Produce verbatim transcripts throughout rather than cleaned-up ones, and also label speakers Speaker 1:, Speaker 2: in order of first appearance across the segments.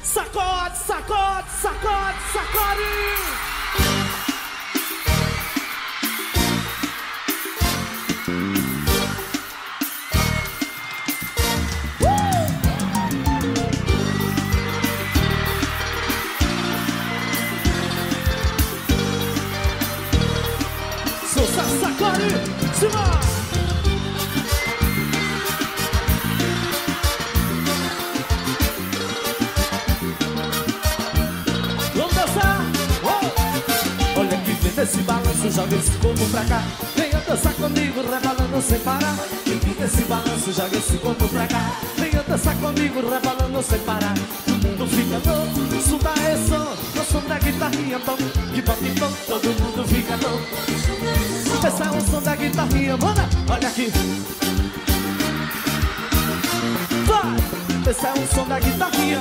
Speaker 1: Sacode, sacode, sacode, sacode. Sucesso, sacode, cima. Esse balanço, joga esse corpo pra cá. Venha dançar comigo, rebolando sem parar. Esse balanço, joga esse corpo pra cá. Venha dançar comigo, rebolando sem parar. Todo mundo fica louco, isso dá é som. No som da guitarrinha, bom, que bom, que bom. Todo mundo fica louco. Esse é o som da guitarrinha, manda, olha aqui. Vai, esse é o som da guitarrinha.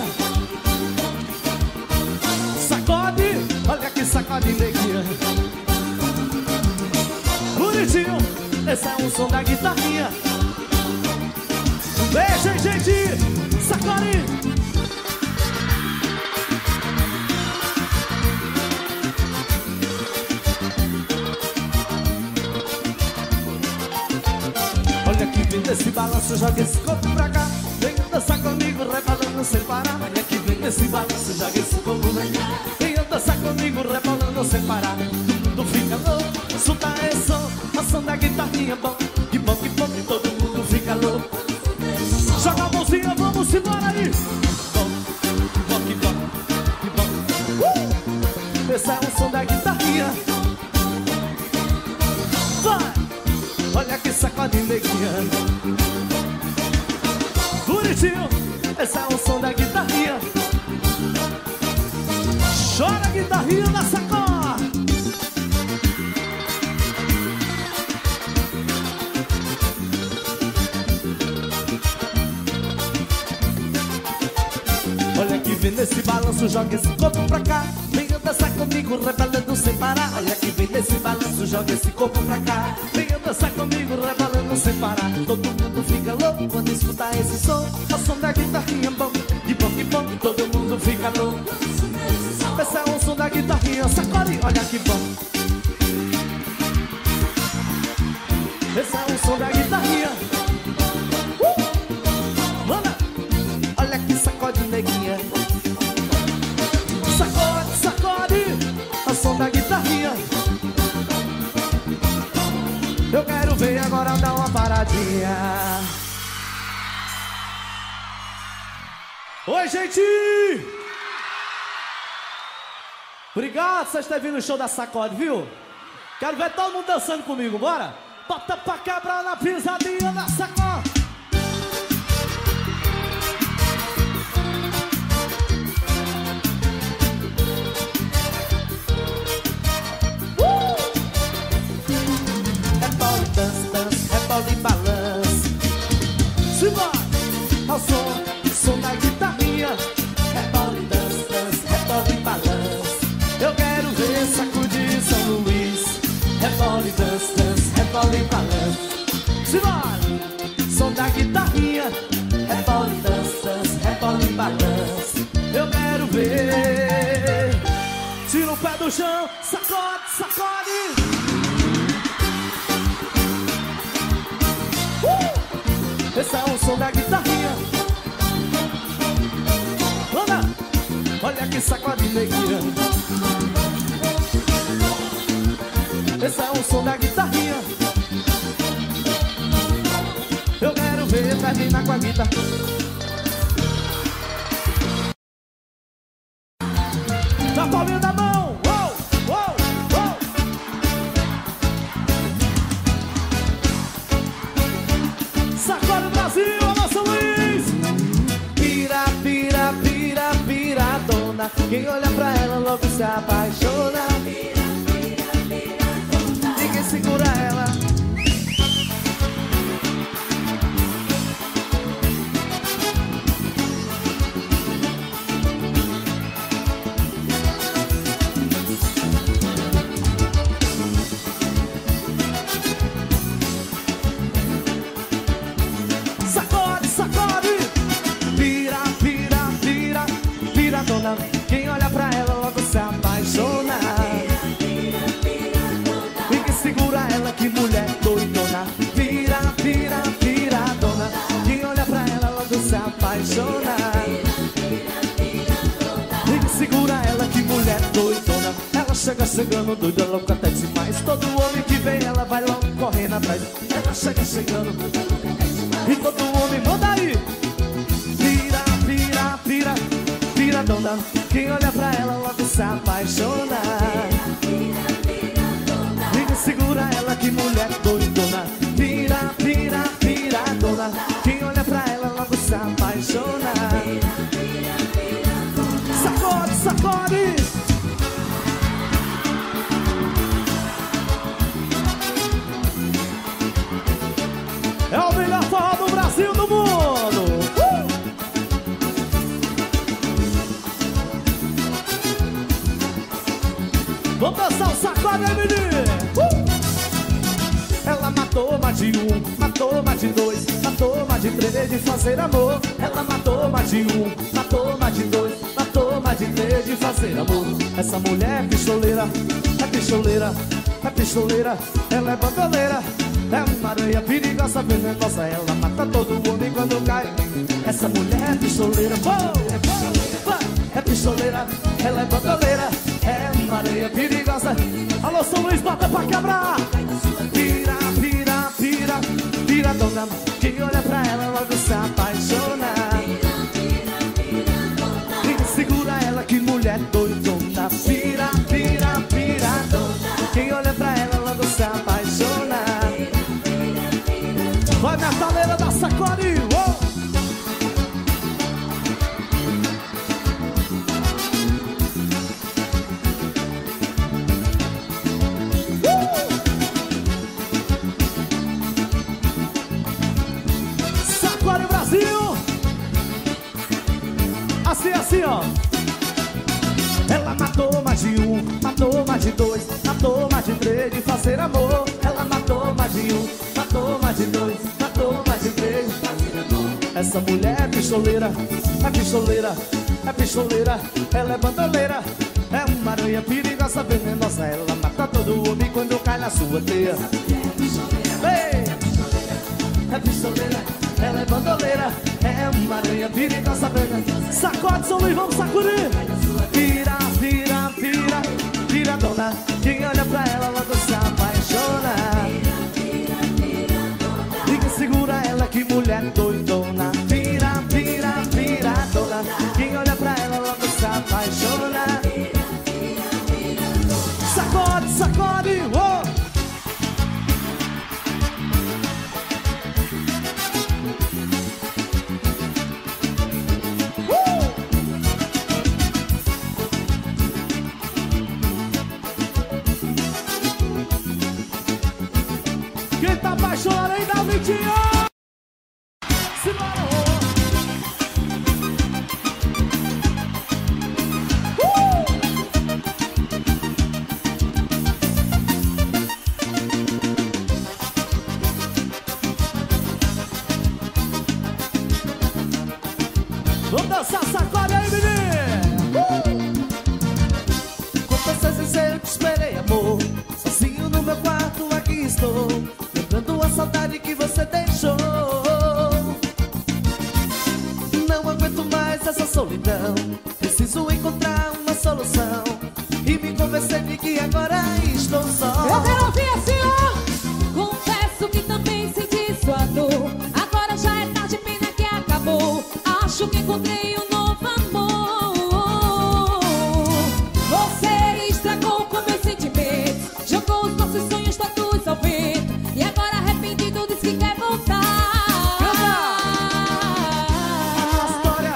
Speaker 1: Sacode, olha que sacode, neguinha. Bonitinho, esse é o som da guitarrinha. Beijo, gente, sacode. Olha que vem desse balanço, joga esse corpo pra cá. Vem dançar comigo, rebolando sem parar. Olha que vem desse balanço, joga esse corpo pra cá. Vem dançar comigo, rebolando sem parar. Todo mundo fica louco, escuta esse som. O som da guitarrinha, bom, que bom, que bom. Todo mundo fica louco. Joga a mãozinha, vamos embora aí. Bom, que bom, que bom, que bom. Uh! Esse é o som da guitarrinha. Vai, olha que sacode, neguinha. Bonitinho, esse é o som da guitarrinha. Chora a guitarrinha na sacola. Olha que vem nesse balanço, joga esse corpo pra cá. Venha dançar comigo, rebolando sem parar. Olha que vem nesse balanço, joga esse corpo pra cá. Venha dançar comigo, rebolando sem parar. Todo mundo fica louco quando escuta esse som. O som da guitarrinha, bom, que bom, que bom. Todo mundo fica louco. Esse é o som da guitarrinha, sacode, olha que bom. Esse é o som da guitarrinha. Uh! Manda, olha que sacode, neguinha. Sacode, sacode, o som da guitarrinha. Eu quero ver agora dar uma paradinha. Oi, gente! Obrigado, vocês terem vindo no show da Sacode, viu? Quero ver todo mundo dançando comigo, bora? Bota pra quebrar na pisadinha da Sacode. Uh! É pau de dança, dança, é pau de balanço. Se vai, ao som, som da guitarrinha. É pau de dança, dança, é pau de balanço. Eu quero ver sacudir São Luís. Rebole, dança, dança, rebole, balança. Se vai, som da guitarrinha. Rebole, dança, dança, rebole, balança. Eu quero ver. Tira o pé do chão, sacode, sacode. Uh! Esse é o som da guitarrinha. Anda, olha que sacode, neguinha. Esse é o som da guitarrinha. Eu quero ver terminar com a guitarra. Dá palminha na mão. Uou, uou, uou. Sacode o Brasil, alô São Luís. Pira, pira, pira, piradona. Quem olha pra ela logo se apaixona. Segura ela. Sacode, sacode. Pira, pira, pira, pira apaixonar. Liga, segura ela, que mulher doidona. Ela chega chegando, doida, louca até demais. Todo homem que vem, ela vai logo correndo atrás. Ela chega chegando, doida, louca até demais. E todo homem manda aí. Pira, pira, pira, pira dona. Quem olha pra ela logo se apaixona. Liga, segura ela, que mulher doidona. Pira, pira, pira dona. Quem olha pra ela logo se apaixona. Sacode, sacode. É o melhor forró do Brasil, do mundo. uh! Vamos dançar o sacode aí, menino. uh! Ela matou mais de um, matou mais de dois, matou mais de três de fazer amor. Ela matou mais de um, matou mais de dois, matou mais de três de fazer amor. Essa mulher é pistoleira, é pistoleira, é pistoleira. Ela é bandoleira, é uma aranha perigosa, venenosa. Ela mata todo homem quando cai. Essa mulher é pistoleira, é pistoleira, ela é bandoleira, é uma aranha perigosa. Alô, São Luís, bota pra quebrar. Pira, pira, pira, pira dona. Quem olha pra ela logo se apaixona. Liga, segura ela, que mulher doidona. Pira, pira, pira dona. Quem olha pra ela logo se apaixona. Vai, metaleira da sacode. Oh! Assim, assim, ó. Ela matou mais de um, matou mais de dois, matou mais de três de fazer amor. Ela matou mais de um, matou mais de dois, matou mais de três de fazer amor. Essa mulher é pistoleira, é pistoleira, é pistoleira. Ela é bandoleira, é uma aranha perigosa, venenosa. Ela mata todo homem quando cai na sua teia. Ei! É pistoleira, ela é bandoleira, é uma aranha perigosa, venenosa. Sacode, São Luís, vamos sacudir. Vira, vira, vira, vira dona. Quem olha pra ela logo se apaixona. Liga, segura ela, que mulher doidona. Vira, vira, vira dona. Quem olha pra ela logo se apaixona. Sacode, sacode, oh! Quem tá apaixonado aí, dá um gritinho. Simbora. Uh! Vamos dançar, sacode aí, menino. Uh! Quantas vezes eu te esperei, amor, sozinho no meu quarto, aqui estou, lembrando a saudade que você deixou. Não aguento mais essa solidão, preciso encontrar uma solução e me convencer de que agora estou só.
Speaker 2: Eu quero ouvir assim, ó. Confesso que também senti sua dor. Agora já é tarde, pena que acabou. Acho que encontrei um novo amor. Você estragou com meus sentimentos, jogou os nossos sonhos todos ao vento, e agora arrependido diz que quer voltar.
Speaker 1: História.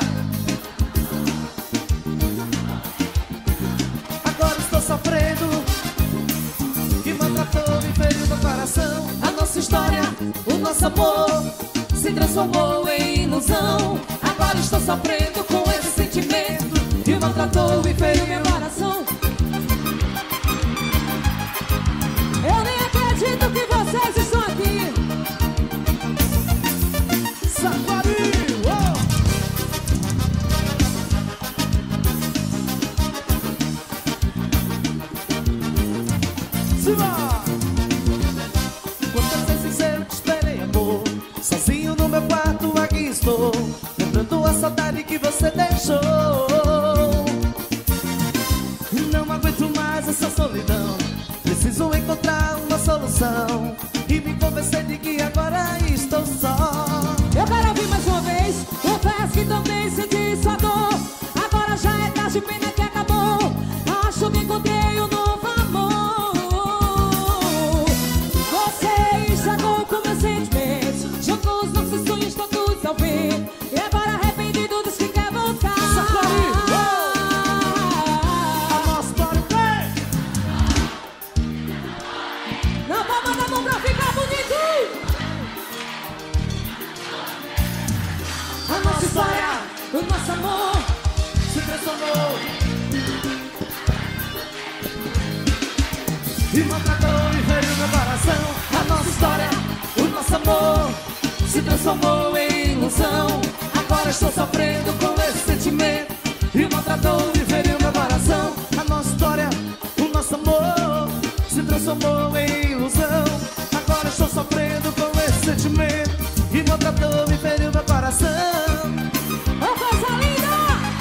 Speaker 1: Agora estou sofrendo, que maltratou e feriu meu coração.
Speaker 2: A nossa história, o nosso amor se transformou em ilusão. Agora estou sofrendo com esse sentimento que maltratou e feriu meu coração. Eu nem acredito que vocês estão aqui.
Speaker 1: Safari, oh! Simbora! Quantas vezes eu te esperei, amor, sozinho no meu quarto, aqui estou, lembrando convencei de que agora estou só.
Speaker 2: Eu quero ouvir mais uma vez. Confesso que também senti sua dor. Agora já é tarde, pena que acabou. Acho que encontrei um novo amor. Você estragou com meus sentimentos, jogou os nossos sonhos todos ao vento. E agora arrependido diz que quer voltar.
Speaker 1: A nossa história vem.
Speaker 2: Na palma da mão pra ficar bonito. A nossa história, o nosso amor
Speaker 1: Se transformou e maltratou e feriu meu coração. A nossa história, o nosso amor se transformou em ilusão. Agora estou sofrendo com esse sentimento e maltratou e feriu meu coração. A nossa história, o nosso amor se transformou em ilusão. Agora estou sofrendo com esse sentimento e maltratou e feriu meu coração.
Speaker 2: Oh, coisa linda!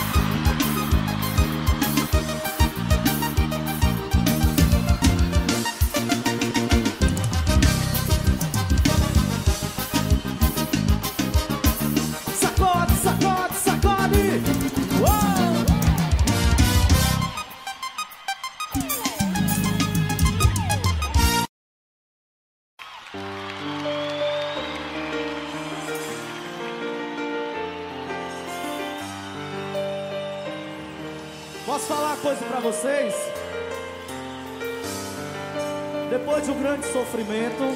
Speaker 1: Sacode, sacode, sacode! Uou! Posso falar uma coisa pra vocês? Depois de um grande sofrimento,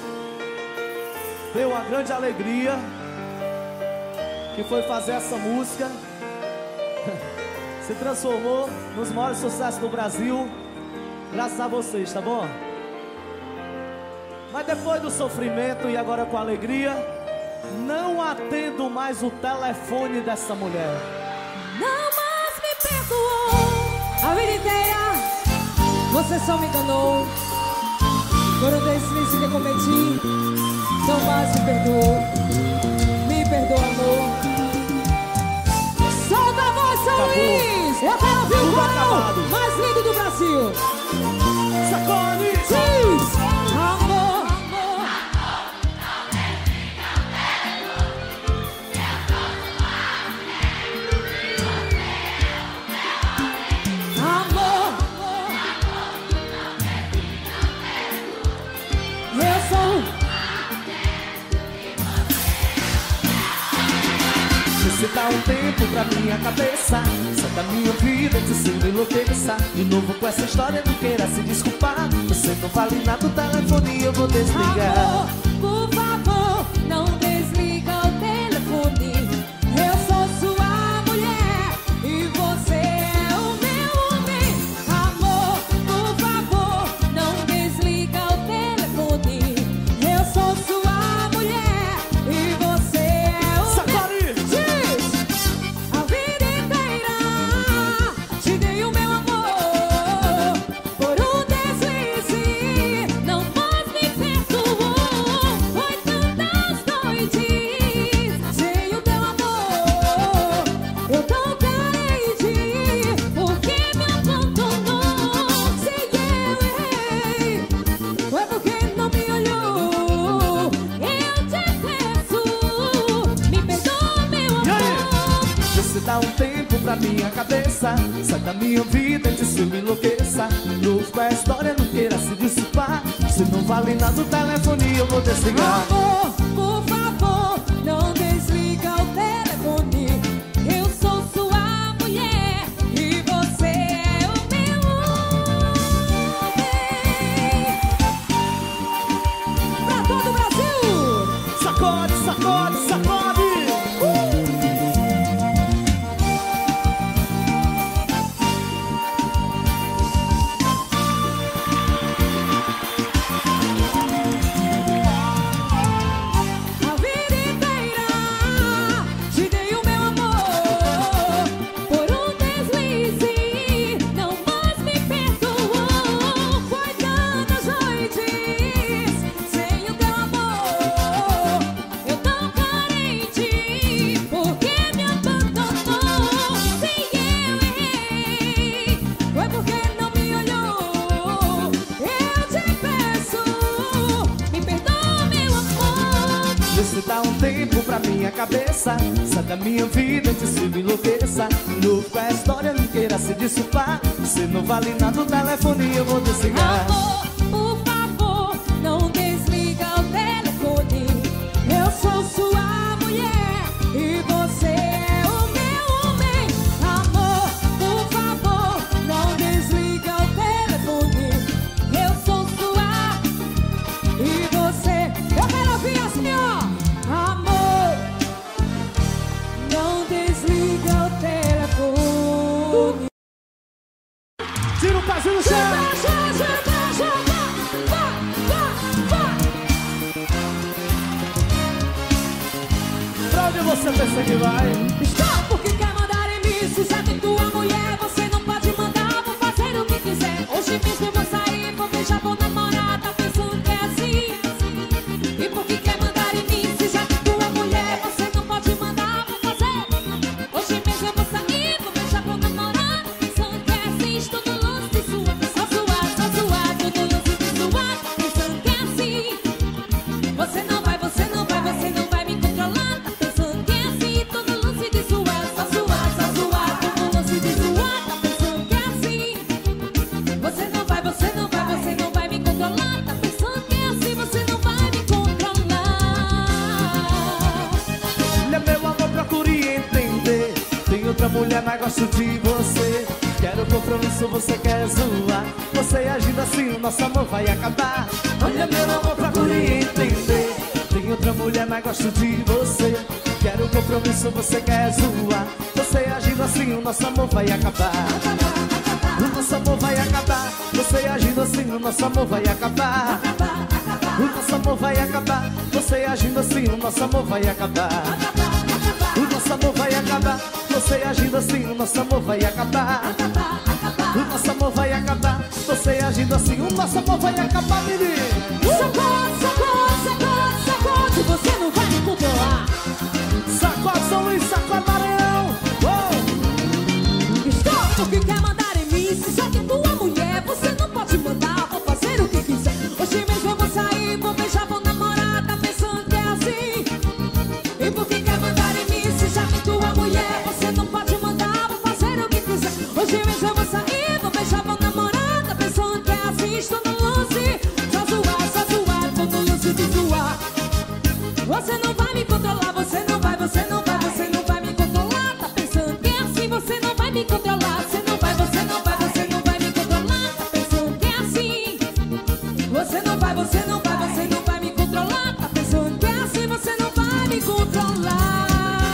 Speaker 1: veio uma grande alegria, que foi fazer essa música. Se transformou nos maiores sucessos do Brasil, graças a vocês, tá bom? Mas depois do sofrimento e agora com alegria, não atendo mais o telefone dessa mulher.
Speaker 2: Não mais me perdoou a vida inteira. Você só me enganou. Por um deslize que cometi, não mais me perdoou. Me perdoa, amor. Solta a voz, São Luís! Eu quero ouvir o coral mais lindo do Brasil.
Speaker 1: Sacode!
Speaker 2: Diz, amor, amor. Amor, eu sou.
Speaker 1: Você dá um tempo pra minha cabeça, sai da minha vida de se enlouqueça. De novo com essa história, não queira se desculpar. Você não vale nada, o telefone eu vou desligar.
Speaker 2: Amor, por favor, não desliga o telefone. Eu sou sua mulher e você é o meu homem. Amor, por favor, não desliga o telefone. Eu sou sua mulher e você é o
Speaker 1: Sacode!
Speaker 2: Diz, a vida inteira te dei o meu amor. Por um deslize, não mais me perdoou. Foi tantas noites sem o teu amor. Eu tão carente, porque me abandonou. Se eu errei, foi porque não me olhou. Eu te peço, me perdoa, meu
Speaker 1: E aí?
Speaker 2: amor.
Speaker 1: Você dá um tempo pra minha cabeça, sai da minha vida de se enlouqueça. Novo com a história, não queira se desculpar. Se não vale nada o telefone eu vou desligar.
Speaker 2: Amor, por favor, não desliga o telefone. Eu sou sua mulher e você é o meu homem. Pra todo o Brasil!
Speaker 1: Sacode, sacode, sacode! cabeça. Sai da minha vida antes que me enlouqueça. Novo com a história, não queira se desculpar. Você não vale nada, o telefone eu vou desligar.
Speaker 2: Amor, por favor, não desliga o telefone. Eu sou sua mulher e você é o meu homem. Amor, por favor, não desliga o telefone. Eu sou sua e você. Eu quero ouvir assim, ó. Amor, não desliga o telefone.
Speaker 1: Tira o pezinho no chão. Pra onde você pensa que vai?
Speaker 2: Stop, porque quer mandar em mim. Se já tem tua mulher, você não pode mandar. Vou fazer o que quiser. Hoje mesmo eu vou sair, vou beijar, vou namorar. Tá pensando que é assim? E porque quer mandar em mim? Se já tem tua mulher, você não pode mandar. Vou fazer. Hoje mesmo eu vou sair, vou beijar, vou namorar. Pensando que é assim? Estou no lance de sua. Só suar, só suar, tô no lance de suar. Pensando que é assim? Você não vai, você não vai, você não vai me controlar. Tá pensando que é assim? Tô no lance de suar. Só suar, só suar, tô no lance de suar. Tá pensando que é assim? Você não vai, você não vai, você não vai me controlar. Tá pensando que é assim? Você não vai me controlar.
Speaker 1: Olha, meu amor, procure entender. Tem outra mulher, mas gosto de você. Quero compromisso, você quer zoar. Você agindo assim, o nosso amor vai acabar. Olha, meu amor, procure entender. Tem outra mulher, mas gosto de você. Quero compromisso, você quer zoar. Você agindo assim, o nosso amor vai acabar. O nosso amor vai acabar. Você agindo assim, o nosso amor vai acabar. O nosso amor vai acabar. Você agindo assim, o nosso amor vai acabar. O nosso amor vai acabar. Você agindo assim, o nosso amor vai acabar. O nosso amor vai acabar. Você agindo assim, o nosso amor vai acabar, menino.
Speaker 2: Sacode, sacode, sacode, sacode. Você não vai me controlar.
Speaker 1: Sacode São Luís, sacode Maranhão. Oh!
Speaker 2: Stop, porque quer mandar em mim. Se já tem tua mulher, você não pode mandar. Vou fazer o que quiser. Hoje mesmo eu vou sair, vou beijar, vou namorar. Tá pensando que é assim? E por que quer mandar em mim? Se já tem tua mulher, você não pode mandar. Vou fazer o que quiser. Hoje mesmo eu vou sair, vou beijar, vou namorar. Tá pensando que é assim? Estou no lance. Só zoar, só zoar, tô no lance de zoar. Você não vai me controlar, você não vai, você não vai, você não vai me controlar. Tá pensando que é assim? Você não vai me controlar. Você não vai, você não vai, você não vai me controlar. Tá pensando que é assim? Você não vai, você não vai, você não vai me controlar. Tá pensando que é assim? Você não vai me controlar.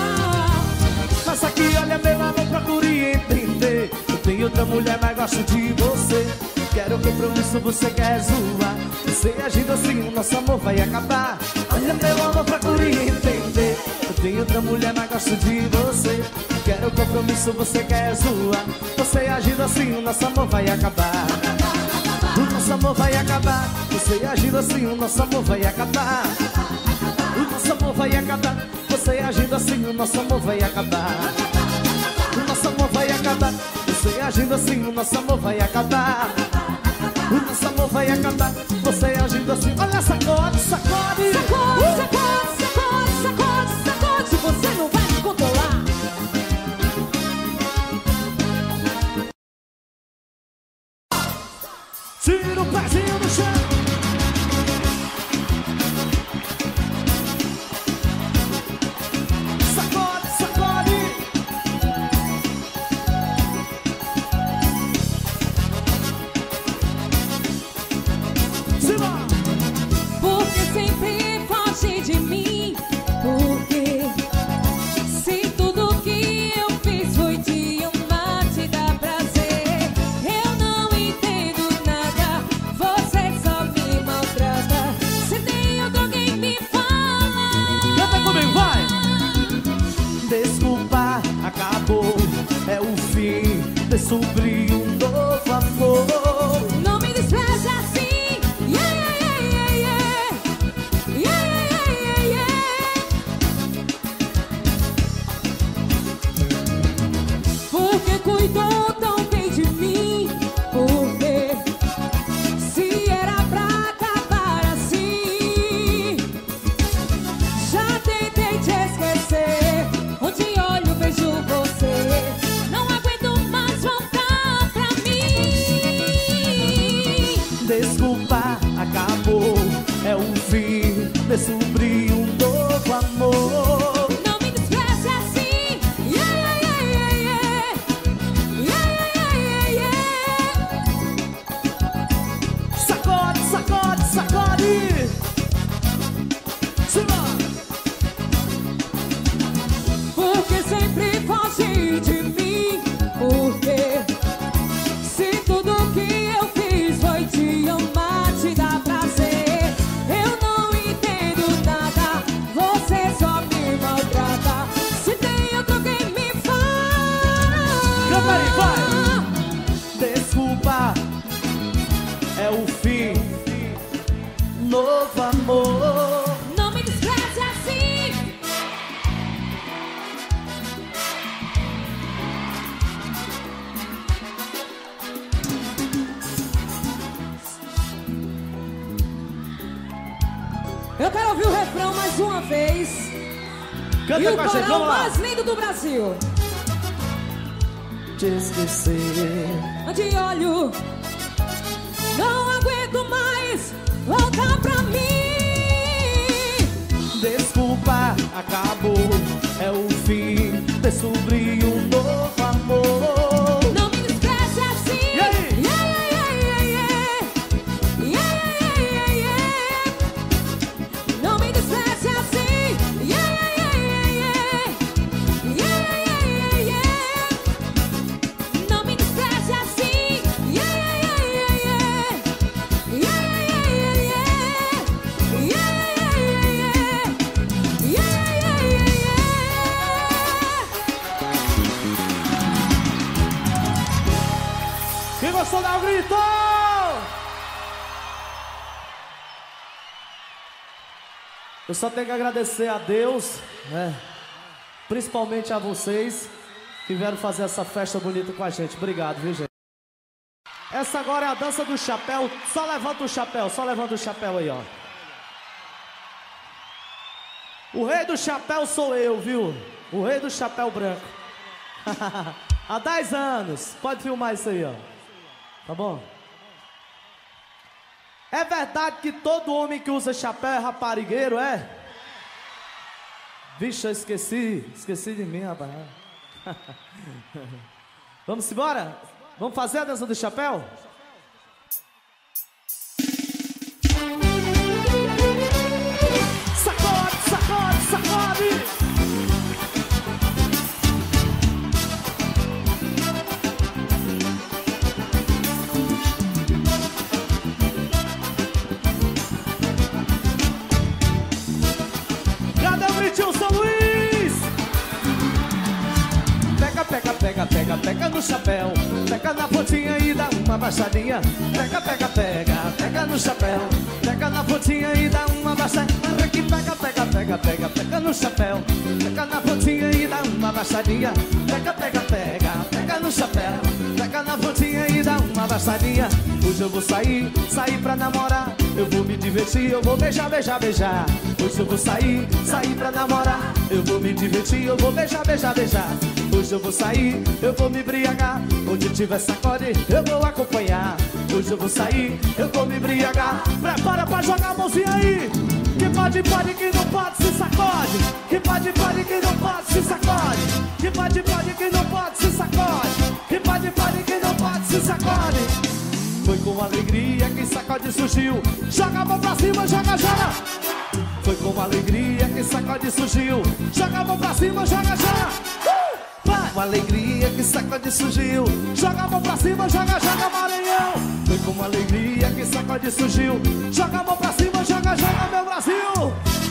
Speaker 1: Mas aqui, olha, meu amor, procure entender. Eu tenho outra mulher, mas gosto de você. Quero compromisso, você quer zoar. Você agindo assim, o nosso amor vai acabar. Olha, meu amor, procure entender. Eu tenho outra mulher, mas gosto de você. Quero compromisso, você quer zoar. Você agindo assim, o nosso amor vai acabar. O nosso amor vai acabar. Você agindo assim, o nosso amor vai acabar. O nosso amor vai acabar. Você agindo assim, o nosso amor vai acabar. O nosso amor vai acabar. Você agindo assim, o nosso amor vai acabar. O nosso amor vai acabar. Você agindo assim, olha, sacode, sacode.
Speaker 2: Sacode, sacode, sacode, sacode, sacode. Você não vai me controlar.
Speaker 1: Tira o pezinho no chão. Sacode, sacode. Simão.
Speaker 2: Porque sempre foge de mim. Porque se tudo que eu fiz foi te amar, te dar prazer. Eu não entendo nada, você só me maltrata. Se tem outro alguém me fala.
Speaker 1: Canta comigo, vai! Desculpa, acabou. É o fim. Descobri um novo amor.
Speaker 2: Não me despreze assim. Yeah, yeah, yeah, yeah, yeah. Yeah, yeah, yeah, yeah. Porque cuidou tão bem de mim. Porque se era pra acabar assim, já tentei te esquecer. Eu quero ouvir o refrão mais uma vez.
Speaker 1: Canta
Speaker 2: e o
Speaker 1: com a gente,
Speaker 2: coral
Speaker 1: vamos lá.
Speaker 2: mais lindo do Brasil.
Speaker 1: Te esquecer.
Speaker 2: De olho, não aguento mais, volta pra mim.
Speaker 1: Desculpa, acabou, é o fim. Descobri um novo amor.
Speaker 2: Não me esquece assim.
Speaker 1: E aí?
Speaker 2: Yeah, yeah, yeah, yeah. Yeah, yeah, yeah, yeah. Não me esquece assim. Yeah, yeah, yeah, yeah. Yeah, yeah, yeah, yeah. Não me esquece assim. Yeah, yeah, yeah, yeah. Yeah, yeah, yeah, yeah. Yeah, yeah, yeah, yeah. Yeah, yeah, yeah, yeah.
Speaker 1: Quem gostou, dá um grito! Eu só tenho que agradecer a Deus, né? Principalmente a vocês que vieram fazer essa festa bonita com a gente. Obrigado, viu, gente? Essa agora é a dança do chapéu. Só levanta o chapéu, só levanta o chapéu aí, ó. O rei do chapéu sou eu, viu? O rei do chapéu branco. Há dez anos. Pode filmar isso aí, ó. Tá bom? É verdade que todo homem que usa chapéu é raparigueiro, é? Vixe, eu esqueci. Esqueci de mim, rapaz. Vamos embora? Vamos fazer a dança do chapéu? Sacode, sacode, sacode! Cadê o gritinho, São Luís? Pega, pega, pega, pega, pega no chapéu. Pega na pontinha e dá uma baixadinha. Pega, pega, pega, pega no chapéu. Pega na pontinha e dá uma baixadinha. Pega, pega, pega, pega, pega no chapéu. Pega na pontinha e dá uma baixadinha. Pega, pega, pega, pega no chapéu. Pega na pontinha e dá uma baixadinha. Hoje eu vou sair, sair pra namorar. Eu vou me divertir, eu vou beijar, beijar, beijar. Hoje eu vou sair, sair pra namorar. Eu vou me divertir, eu vou beijar, beijar, beijar. Hoje eu vou sair, eu vou me embriagar. Onde tiver sacode, eu vou acompanhar. Hoje eu vou sair, eu vou me embriagar. Prepara pra jogar a mãozinha aí. Que pode, pode, que não pode, se sacode. Que pode, pode, que não pode, se sacode. Que pode, pode, que não pode, se sacode. Que pode, pode, que não pode, se sacode. Foi com alegria que sacode surgiu. Joga a mão pra cima, joga, joga. Foi com alegria que sacode surgiu. Joga a mão pra cima, joga, joga. Uh! Vai! Com alegria que sacode surgiu. Joga a mão pra cima, joga, joga, Maranhão. Foi com alegria que sacode surgiu. Joga a mão pra cima, joga, joga, meu Brasil.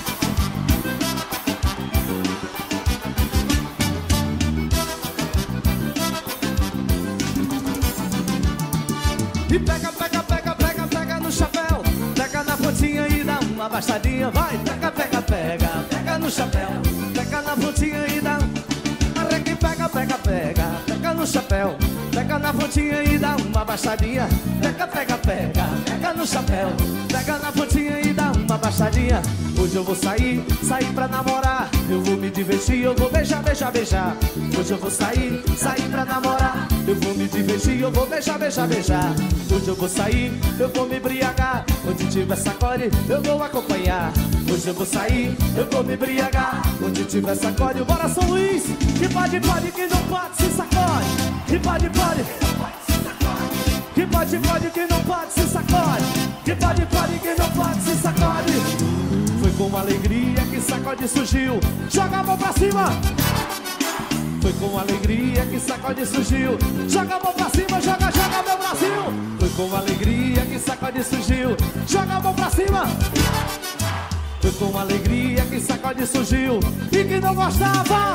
Speaker 1: E pega, pega, pega, pega, pega no chapéu. Pega na pontinha e dá uma baixadinha. Vai, pega, pega, pega, pega no chapéu. Pega na pontinha e dá. Pega, pega, pega, pega, pega no chapéu. Pega na pontinha e dá uma baixadinha. Pega, pega, pega, pega no chapéu. Pega na pontinha e dá uma baixadinha. Hoje eu vou sair, sair pra namorar. Eu vou me divertir, eu vou beijar, beijar, beijar. Hoje eu vou sair, sair pra namorar. Eu vou me divertir, eu vou beijar, beijar, beijar. Hoje eu vou sair, eu vou me embriagar. Onde tiver sacode, eu vou acompanhar. Hoje eu vou sair, eu vou me embriagar. Onde tiver sacode, bora São Luís. Que pode, pode, que não pode, se sacode. Que pode, pode, que pode, pode, que não pode, se sacode. Que pode, pode, que não pode, se sacode. Foi com alegria que sacode surgiu. Joga a mão pra cima. Foi com alegria que sacode surgiu. Joga a mão pra cima, joga, joga, meu Brasil. Foi com alegria que sacode surgiu. Joga a mão pra cima. Foi com alegria que sacode surgiu. E que não gostava.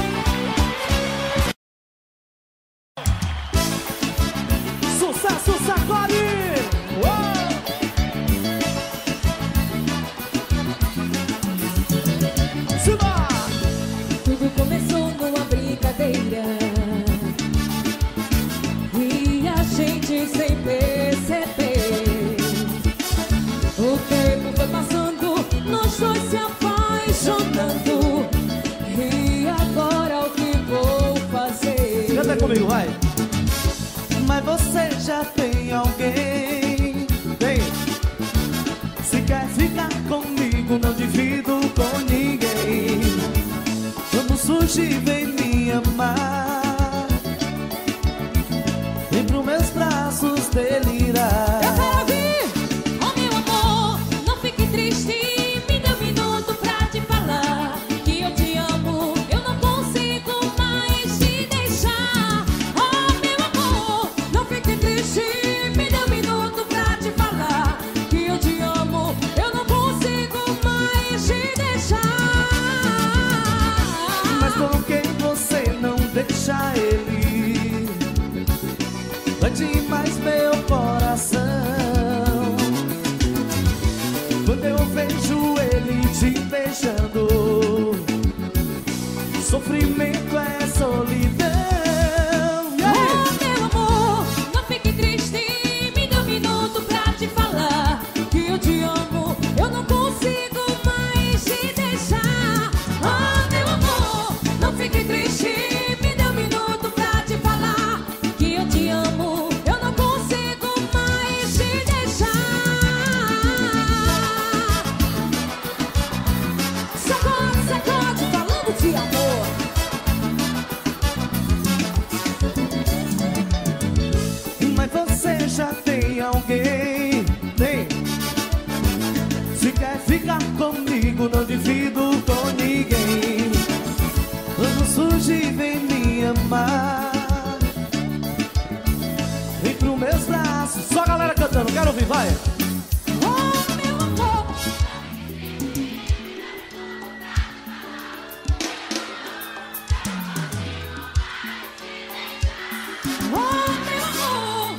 Speaker 1: Sucesso, sacode. Uou! Siba!
Speaker 2: Tudo começou numa brincadeira e a gente sem perceber. O tempo foi passando, nos
Speaker 1: comigo, vai. Mas você já tem alguém, tem. Se quer ficar comigo, não divido com ninguém. Quando surge, vem me amar, vem pros meus braços delirar.
Speaker 2: Eu quero ouvir, oh meu amor, não fique triste, me dê um minuto pra te falar que eu te amo, eu não consigo mais te deixar. Oh meu amor, não fique triste, me dê um minuto pra te falar que eu te amo, eu não consigo mais te deixar.
Speaker 1: Mas com quem você não deixa ele, vai demais meu coração. Quando eu vejo ele te beijando, sofrimento é solidão.
Speaker 2: Oh meu amor, não fique triste, me dê um minuto pra te falar que eu te amo, eu não consigo mais te deixar. Oh meu amor, não fique triste, me dê um minuto pra te falar que eu te amo, eu não consigo mais te deixar. Sacode, sacode, falando de amor.
Speaker 1: Mas você já tem alguém, tem. Se quer ficar comigo, não divido com ninguém. Quando surge, vem me amar, vem pros meus braços. Só a galera cantando, quero ouvir, vai.
Speaker 2: Oh meu amor, oh meu amor,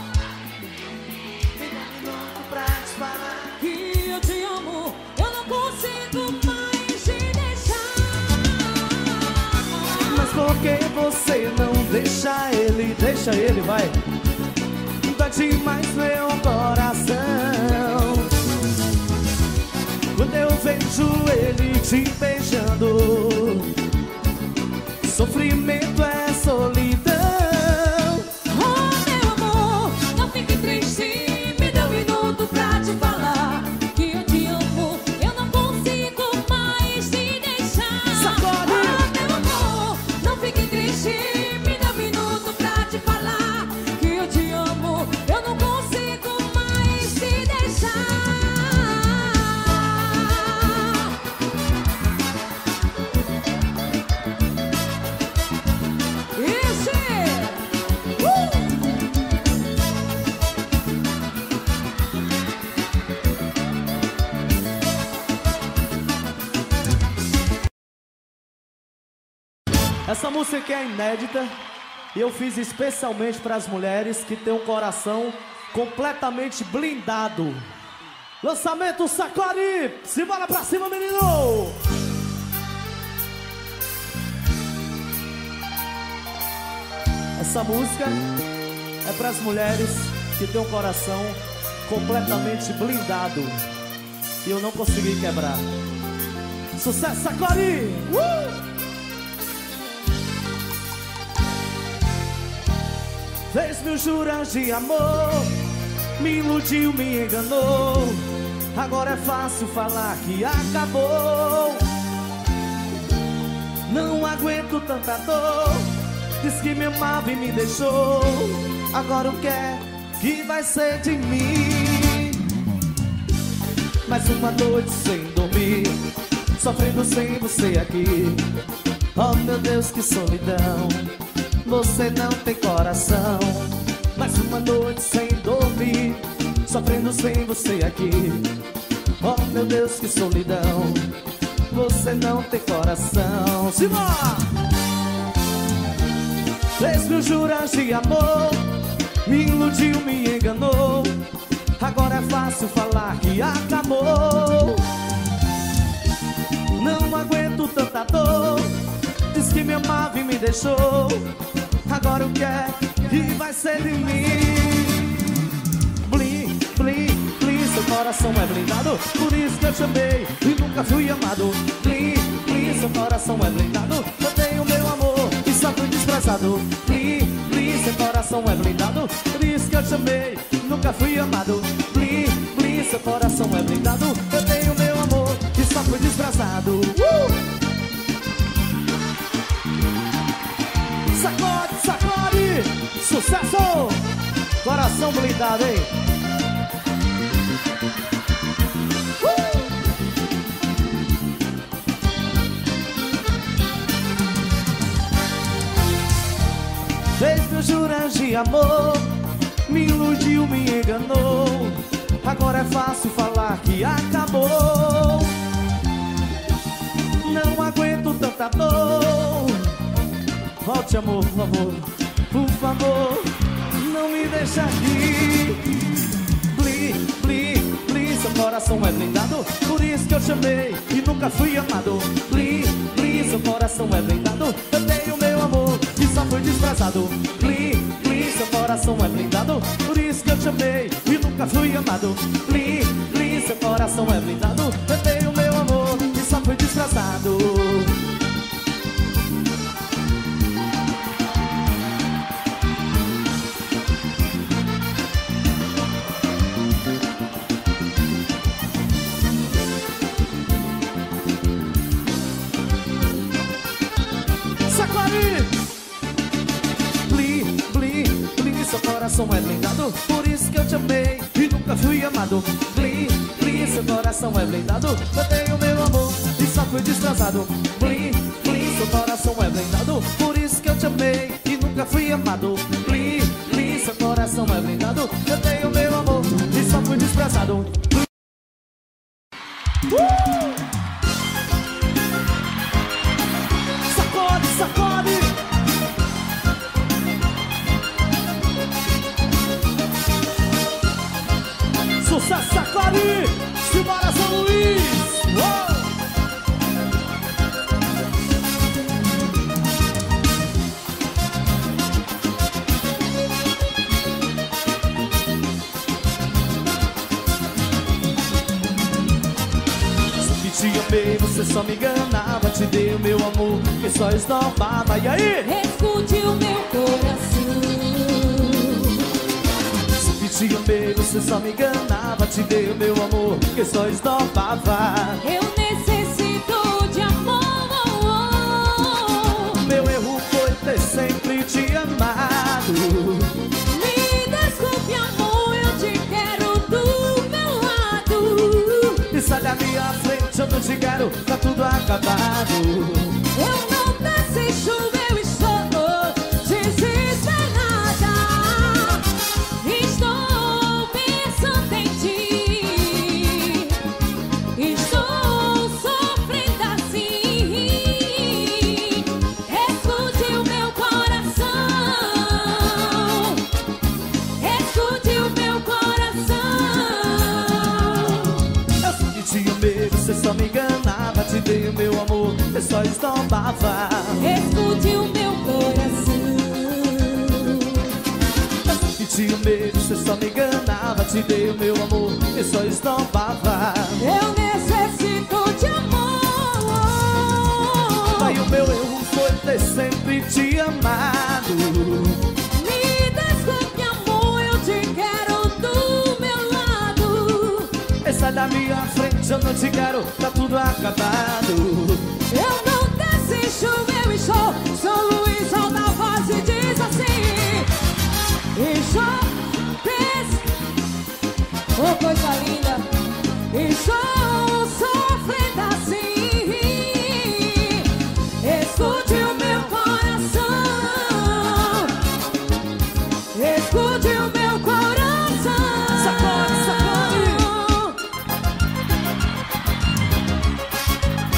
Speaker 1: Pra te falar.
Speaker 2: que eu te amo, eu não consigo mais te deixar.
Speaker 1: Mas por que você não deixa ele, deixa ele, vai. Dá demais meu coração. Quando eu vejo ele te beijando, sofrimento é solidão.
Speaker 2: Oh meu amor, não fique triste, me dê um minuto pra te falar que eu te amo, eu não consigo mais te deixar.
Speaker 1: Sacode!
Speaker 2: Oh meu amor, não fique triste, me dê um minuto pra te falar que eu te amo, eu não consigo mais te deixar. Esse! Uh!
Speaker 1: Essa música aqui é inédita e eu fiz especialmente para as mulheres que têm um coração completamente blindado. Lançamento Sacode! Simbora pra cima, menino! Essa música é para as mulheres que têm um coração completamente blindado e eu não consegui quebrar. Sucesso, Sacode! Uh! Fez mil juras de amor, me iludiu, me enganou. Agora é fácil falar que acabou. Não aguento tanta dor, diz que me amava e me deixou. Agora o que é que vai ser de mim? Mais uma noite sem dormir, sofrendo sem você aqui. Oh meu Deus, que solidão, você não tem coração. Mais uma noite sem dormir, sofrendo sem você aqui. Oh meu Deus, que solidão, você não tem coração. Simbora! Fez mil juras de amor, me iludiu, me enganou. Agora é fácil falar que acabou. Não aguento tanta dor, diz que me amava e me deixou. Agora o que é que vai ser de mim? Blim, blim, blim, seu coração é blindado, por isso que eu te amei e nunca fui amado. Blim, blim, seu coração é blindado, eu tenho meu amor e só fui desprezado. Blim, blim, blim, seu coração é blindado. Por isso que eu te amei, nunca fui amado. Blim, blim, seu coração é blindado. Eu tenho meu amor e só fui desgraçado. uh! Sacode, sacode, sucesso! Coração blindado, hein? Uh! Fez mil juras de amor, me iludiu, me enganou. Agora é fácil falar que acabou. Não aguento tanta dor. Volte, amor, por favor, por favor, não me deixa aqui. Blim, blim, blim, seu coração é blindado. Por isso que eu te amei e nunca fui amado. Blim, blim, seu coração é blindado. Eu tenho meu amor e só fui desprezado. Blim, blim, seu coração é blindado. Por isso que eu te amei e nunca fui amado. Blim, blim, seu coração é blindado. Eu tenho meu amor e só fui desprezado. Blim, blim, blim, seu coração é blindado. Por isso que eu te amei e nunca fui amado. Blim, blim, seu coração é blindado. Eu tenho meu amor e só fui desprezado. Blim, blim, seu coração é blindado. Por isso que eu te amei e nunca fui amado. Blim, blim, seu coração é blindado. Eu tenho meu amor e só fui desprezado. uh! Sacode, sacode. Sucesso, sacode. Simbora, São Luís. Uou! Te amei, você só me enganava. Te dei o meu amor, que só esnobava. E aí?
Speaker 2: Escute o meu coração.
Speaker 1: Te amei, você só me enganava. Te dei o meu amor, que só esnobava.
Speaker 2: Eu necessito de amor.
Speaker 1: Meu erro foi ter sempre te amado.
Speaker 2: Me desculpe, amor, eu te quero do meu lado.
Speaker 1: E sai da minha frente, eu não te quero, tá tudo acabado.
Speaker 2: Eu não desejo, eu estou desesperada. Estou pensando em ti. Estou sofrendo assim. Escute o meu coração. Escute o meu coração.
Speaker 1: Eu sei que te amei, você só me enganava. Te dei o meu amor, eu só esnobava.
Speaker 2: Escute o meu coração.
Speaker 1: Eu sei que te amei, você só me enganava. Te dei o meu amor, eu só esnobava.
Speaker 2: Eu necessito de amor.
Speaker 1: Aí o meu erro foi ter sempre te amado.
Speaker 2: Me desculpe, amor, eu te quero do meu lado.
Speaker 1: E sai da minha frente, eu não te quero, tá tudo acabado.
Speaker 2: Eu não desejo, eu estou. São Luís, solta a voz e diz assim. Estou pensando. Oh, coisa linda. Estou sofrendo assim. Escute o meu coração. Escute o meu coração.
Speaker 1: Sacode, sacode.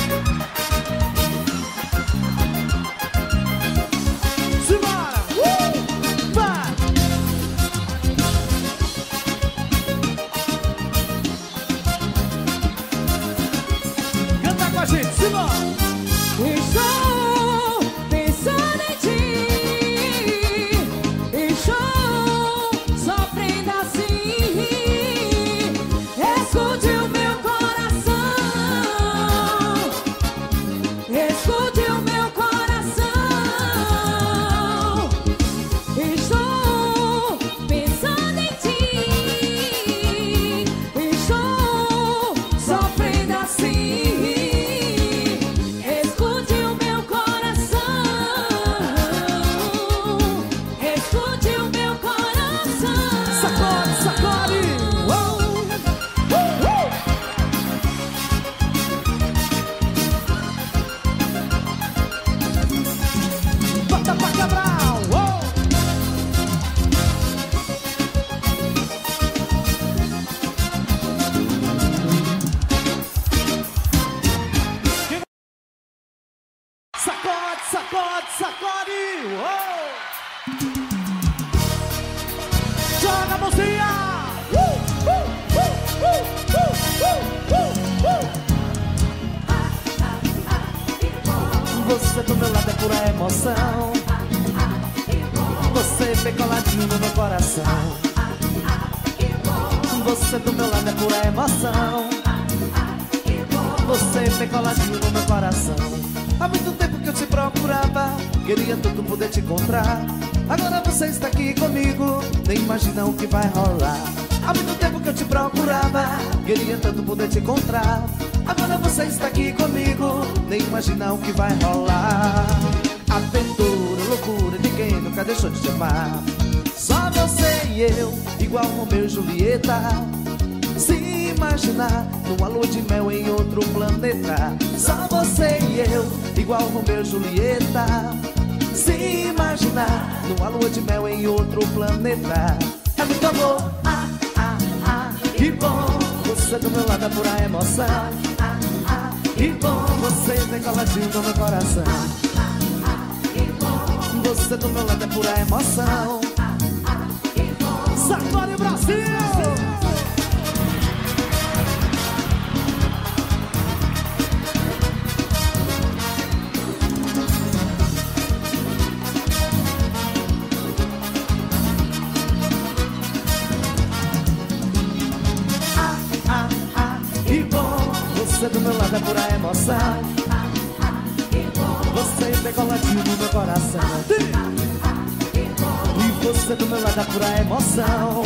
Speaker 1: emoção. Você vem coladinho no meu coração. Você do meu lado é pura emoção. Você vem coladinho no meu coração. Há muito tempo que eu te procurava, queria tanto poder te encontrar. Agora você está aqui comigo, nem imagina o que vai rolar. Há muito tempo que eu te procurava, queria tanto poder te encontrar. Agora você está aqui comigo, nem imagina o que vai rolar. Aventura, loucura de quem nunca deixou de te amar. Só você e eu, igual Romeu e Julieta. Se imaginar numa lua de mel em outro planeta. Só você e eu, igual Romeu e Julieta. Se imaginar numa lua de mel em outro planeta. É muito amor, ah, ah, ah, que bom. Você do meu lado é pura emoção. Ah, ah, que bom. Você vem coladinho no meu coração. Ah, ah, que bom. Você do meu lado é pura emoção. Ah, ah, que bom. Sacode Brasil! Você do meu lado é pura emoção. Você vem coladinho no meu coração. E você do meu lado é pura emoção.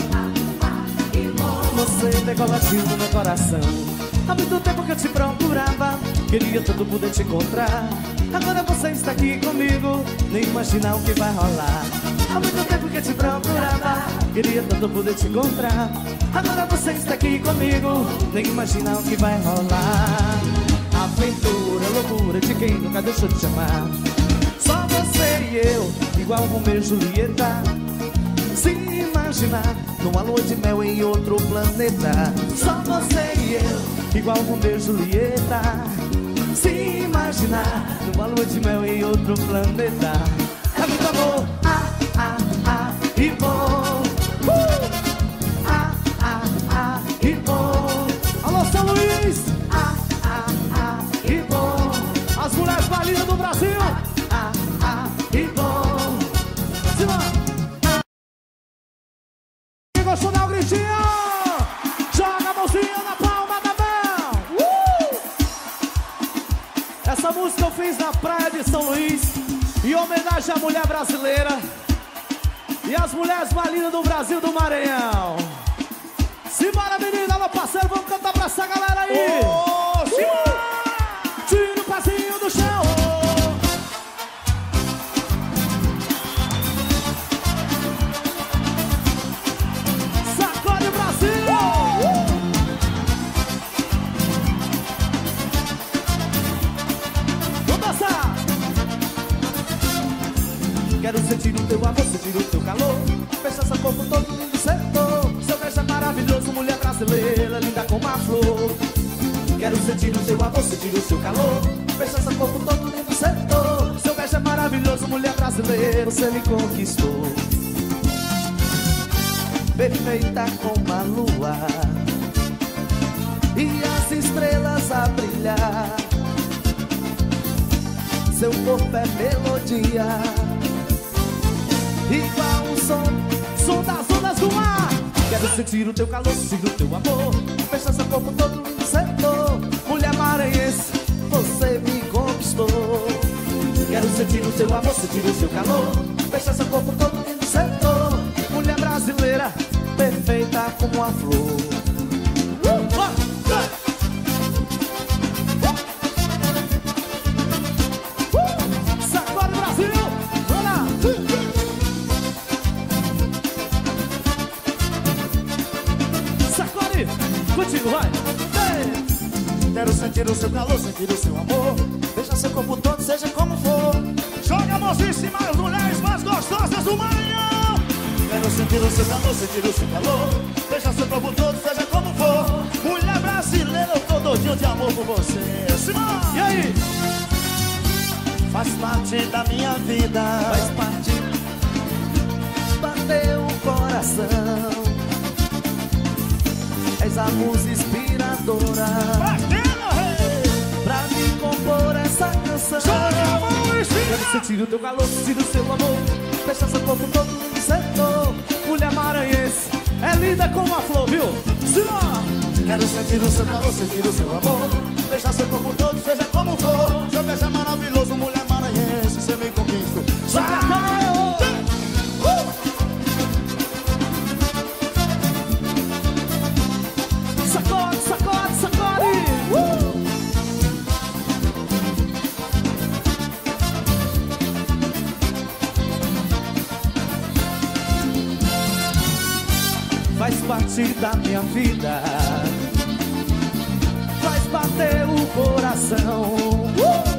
Speaker 1: Você vem coladinho no meu coração. Há muito tempo que eu te procurava, queria tanto poder te encontrar. Agora você está aqui comigo, nem imagina o que vai rolar. Há muito tempo que eu te procurava, queria tanto poder te encontrar. Agora você está aqui comigo, nem imagina o que vai rolar. Aventura, loucura de quem nunca deixou de te amar. Só você e eu, igual Romeu e Julieta. Se imaginar numa lua de mel em outro planeta. Só você e eu, igual Romeu e Julieta. Se imaginar numa lua de mel em outro planeta. É muito amor, ah, ah, ah, e bom. uh! Ah, ah, ah, e bom. Alô, São Luís. Ah, ah, ah, e bom. As mulheres mais lindas do Brasil. Ah, ah, e bom. Simão. Quem gostou da gritinha, joga a mãozinha na palma da mão. uh! Essa música eu fiz na praia de São Luís, em homenagem à mulher brasileira e as mulheres mais lindas do Brasil, do Maranhão. Simbora, menina, alô, parceiro, vamos cantar pra essa galera aí.
Speaker 3: Ô, simbora!
Speaker 1: Tira o pezinho do chão. Sacode o Brasil. Vamos dançar. Quero sentir o teu amor, sentir o teu calor. Fecha essa corpo todo lindo setor. Seu beijo é maravilhoso, mulher brasileira, linda como a flor. Quero sentir o teu amor, sentir o seu calor. Fecha essa corpo todo lindo setor. Seu beijo é maravilhoso, mulher brasileira, você me conquistou. Perfeita como a lua e as estrelas a brilhar. Seu corpo é melodia, igual um som, som das ondas do mar. Quero sentir o teu calor, sentir o teu amor. Fecha seu corpo todo lindo setor. Mulher maranhense, você me conquistou. Quero sentir o teu amor, sentir o seu calor. Fecha seu corpo todo lindo setor. Mulher brasileira, perfeita como a flor. uh, uh, uh. Sacode Brasil, vamos lá. Contigo, vai! Ei.
Speaker 3: Quero sentir o seu calor, sentir o seu amor. Deixa seu corpo todo, seja como for. Joga a mãozinha em cima, as mulheres mais gostosas do Maranhão. Quero sentir o seu calor, sentir o seu calor. Deixa seu corpo todo, seja como for. Mulher brasileira, eu tô doidinho de amor por você. Simão!
Speaker 1: E aí?
Speaker 3: Faz parte da minha vida.
Speaker 1: Faz parte. Bateu o coração. És a musa inspiradora
Speaker 3: Batendo, rei!
Speaker 1: pra me compor essa canção.
Speaker 3: Joga a mão em cima!
Speaker 1: Quero sentir o teu calor, sentir o seu amor. Deixar seu corpo todo no setor. Mulher maranhense, é linda como a flor, viu? Simbora!
Speaker 3: Quero sentir o seu calor, sentir o seu amor. Deixar seu corpo todo, seja como for. Seu beijo é maravilhoso, mulher maranhense, você me conquista.
Speaker 1: Sacode, sacode, sacode! Uh! Faz parte da minha vida, faz bater o coração. uh!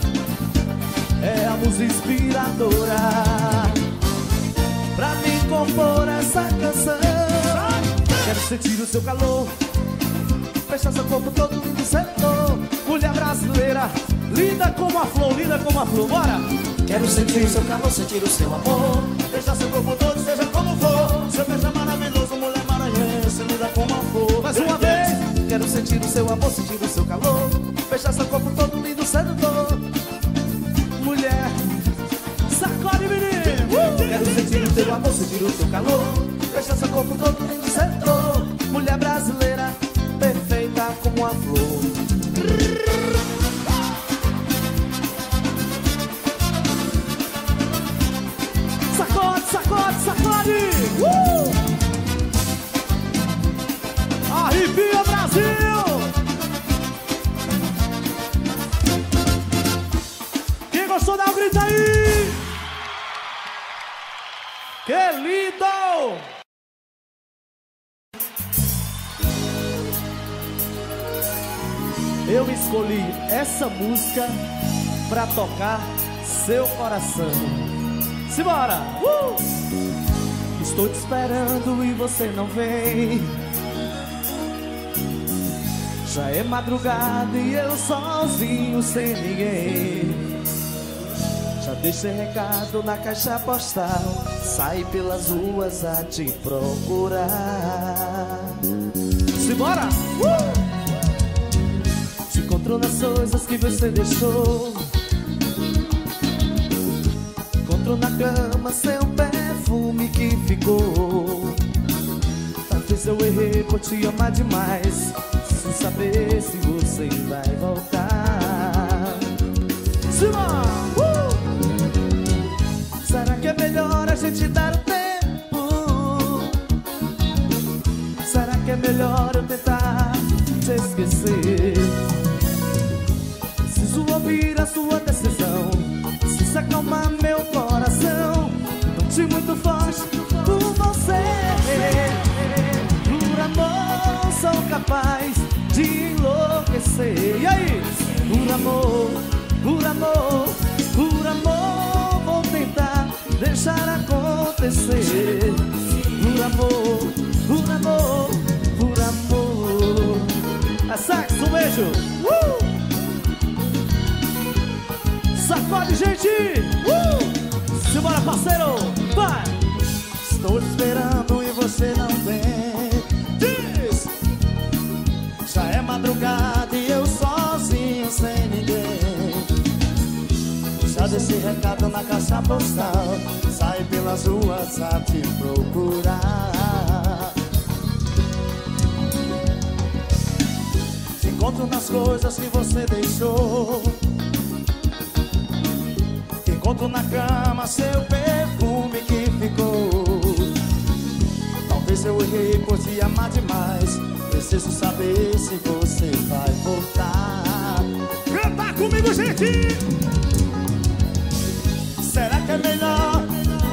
Speaker 1: É a música inspiradora pra mim compor essa canção. Quero sentir o seu calor, fechar seu corpo todo no setor. Mulher brasileira, linda como a flor, linda como a flor, bora!
Speaker 3: Quero sentir o seu calor, sentir o seu amor. Deixar seu corpo todo, seja como for. Seu beijo é maravilhoso, mulher maranhense, linda como a flor.
Speaker 1: Mais uma vez! Quero sentir o seu amor, sentir o seu calor. Fechar seu corpo todo lindo, sedutor. Mulher, sacode, menino! Uh! Quero sentir o seu amor, sentir o seu calor. Fechar seu corpo todo lindo, sedutor. Mulher brasileira, perfeita como a flor. Sacode, sacode, sacode! Uh! Arrepia, Brasil! Quem gostou, dá um grito aí! Que lindo! Eu escolhi essa música pra tocar seu coração. Simbora! Uh! Estou te esperando e você não vem. Já é madrugada e eu sozinho sem ninguém. Já deixei recado na caixa postal. Saí pelas ruas a te procurar. Simbora! Uh! Te encontro nas coisas que você deixou. Encontro na cama seu perfume que ficou. Talvez eu errei por te amar demais, sem saber se você vai voltar. Simão! Uh! Será que é melhor a gente dar o tempo? Será que é melhor eu tentar te esquecer? Preciso ouvir a sua decisão. Preciso acalmar meu coração. Não te muito forte por você. Por amor sou capaz de enlouquecer. E aí? Por amor, por amor, por amor vou tentar deixar acontecer. Por amor, por amor, por amor. A sax, um beijo. Uh! Sacode, gente! Uh! Simbora, parceiro! Vai!
Speaker 3: Estou esperando e você não vem. Diz! Já é madrugada e eu sozinho sem ninguém. Já deixei recado na caixa postal. Saí pelas ruas a te procurar. Te encontro nas coisas que você deixou. Te encontro na cama seu perfume que ficou. Talvez eu errei por te amar demais. Preciso saber se você vai voltar.
Speaker 1: Canta comigo, gente!
Speaker 3: Será que é melhor?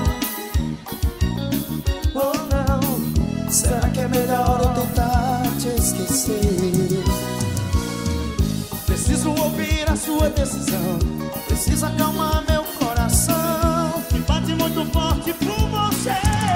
Speaker 3: Ou não? Será que é melhor eu tentar te esquecer? Preciso ouvir a sua decisão. Preciso acalmar meu coração, que bate muito forte por você.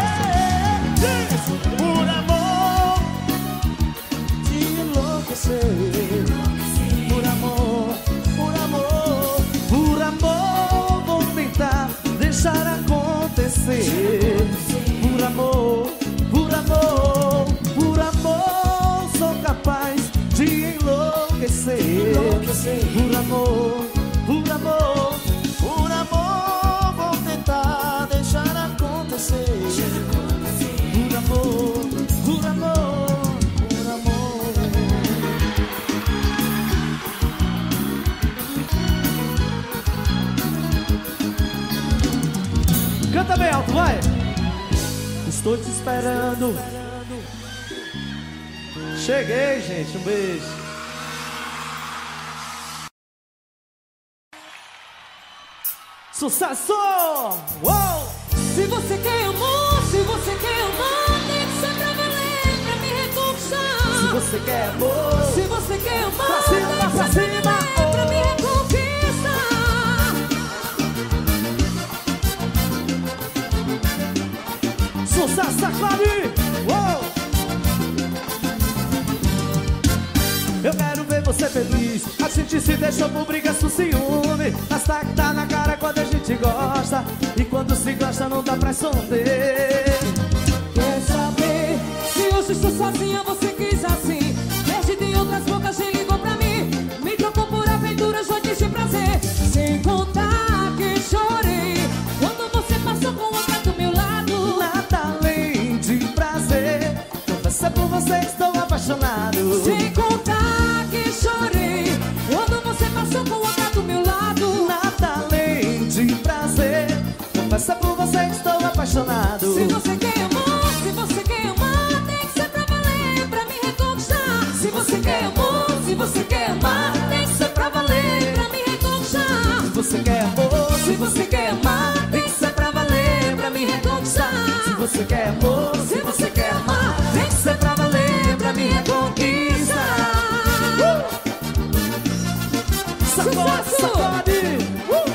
Speaker 3: Por amor, te enlouquecer. Por amor, por amor,
Speaker 1: Por amor vou tentar deixar acontecer. Por amor, por amor, por amor sou capaz de enlouquecer.
Speaker 3: enlouquecer.
Speaker 1: Por amor, por amor,
Speaker 3: Por
Speaker 1: Estou te esperando. Cheguei, gente. Um beijo. Sucesso! Uou!
Speaker 2: Se você quer amor, se você quer amar, tem que ser pra valer, pra me reconquistar.
Speaker 1: Se você quer amor,
Speaker 2: se você quer amar,
Speaker 1: pra cima, pra cima,
Speaker 2: oh. Pra me reconquistar.
Speaker 1: Sucesso, Saclave! Uou! Eu quero ver você feliz. A gente se deixou por brigas com ciúme, mas tá que tá na cara quando a gente gosta. E quando se gosta não dá pra esconder.
Speaker 2: Quer saber se hoje estou sozinha, você quis assim. Desde de outras bocas ele ligou pra mim. Me trocou por aventuras, noites de prazer. Sem contar que chorei quando você passou com outra do meu lado.
Speaker 1: Nada além de prazer. Confessa por você, estou apaixonado.
Speaker 2: Sem contar que chorei quando você passou com outra do meu lado.
Speaker 1: Nada além de prazer. Confessa por você, estou apaixonado.
Speaker 2: Se você quer amor, se você quer amar, tem que ser pra valer, pra me reconquistar. Se você quer amor, se você quer amar, tem que ser pra valer, pra me reconquistar.
Speaker 1: Se você quer amor,
Speaker 2: se você quer amar, tem que ser pra valer, pra me reconquistar.
Speaker 1: Se você quer amor,
Speaker 2: se você quer amar, tem que ser pra valer, pra me reconquistar.
Speaker 1: Uh! Sacode, sacode! Uh!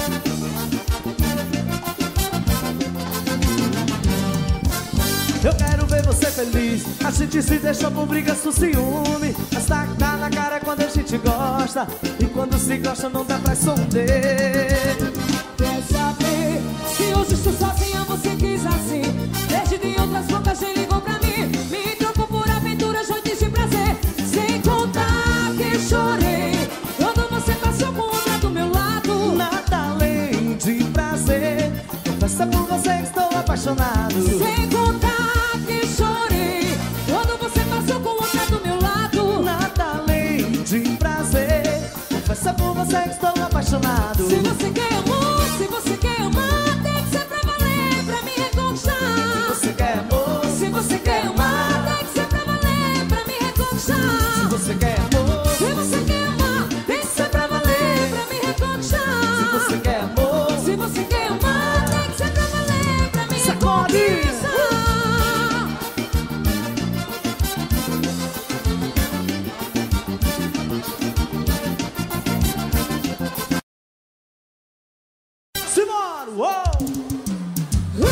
Speaker 1: Eu quero ver você feliz. A gente se deixou por brigas com ciúme, mas tá, tá na cara quando a gente gosta. E quando se gosta não dá pra esconder.
Speaker 2: Quer saber se hoje estou sozinha, você quis assim. Desde de outras bocas ele ligou pra mim. Me trocou por aventuras, noites de prazer. Sem contar que chorei quando você passou com outra do meu lado.
Speaker 1: Nada além de prazer. Confessa por você que estou apaixonado.
Speaker 2: Sem contar que chorei quando você passou com outra do meu lado.
Speaker 1: Nada além de prazer. Confessa por você que estou apaixonado.
Speaker 2: Se você quer amor, se você quer amar, tem que ser pra valer, pra me reconquistar.
Speaker 1: Se você quer amor,
Speaker 2: se você quer amar, tem que ser pra valer, pra me reconquistar.
Speaker 1: Se você quer amor,
Speaker 2: se você quer amar, tem que ser pra valer, pra me reconquistar.
Speaker 1: Se você quer amor,
Speaker 2: se você quer amar, tem que ser pra valer, pra me
Speaker 1: sacode.
Speaker 2: reconquistar.
Speaker 1: Simbora! Uou!
Speaker 2: Uh,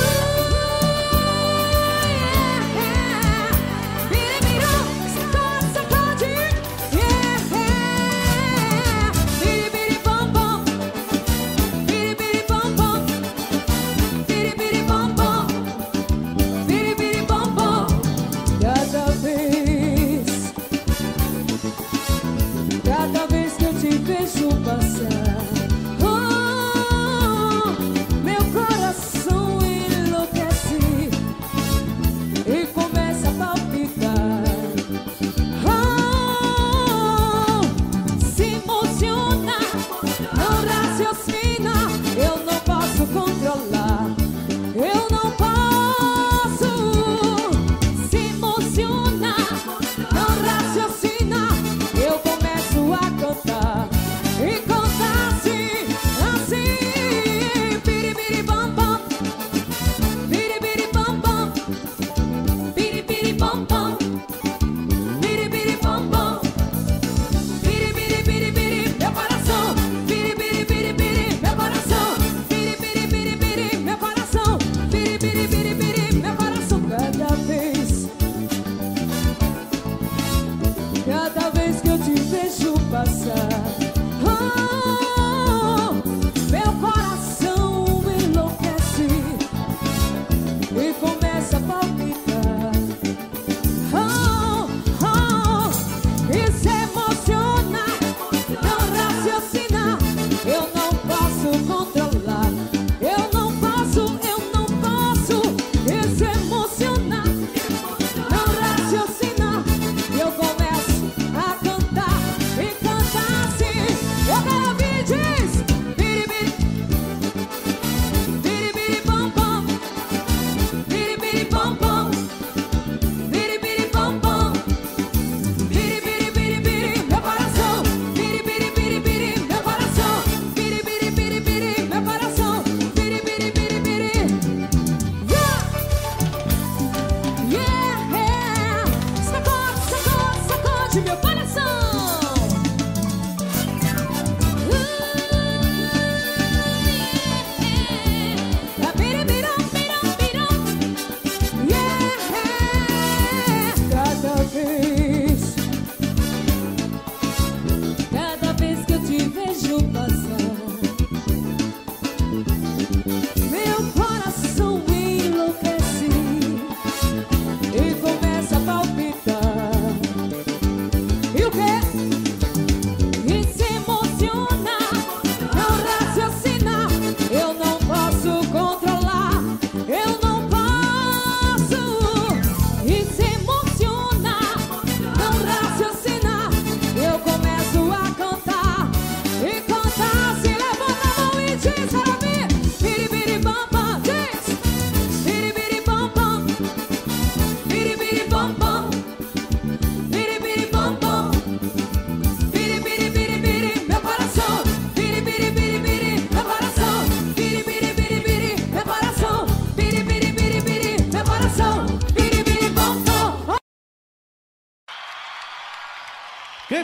Speaker 2: yeah, yeah. Vira, virou, sacode, sacode. Yeah, yeah. Biri, biri, bom, bom. Biri, biri, bom, bom. Biri, biri, bom, bom.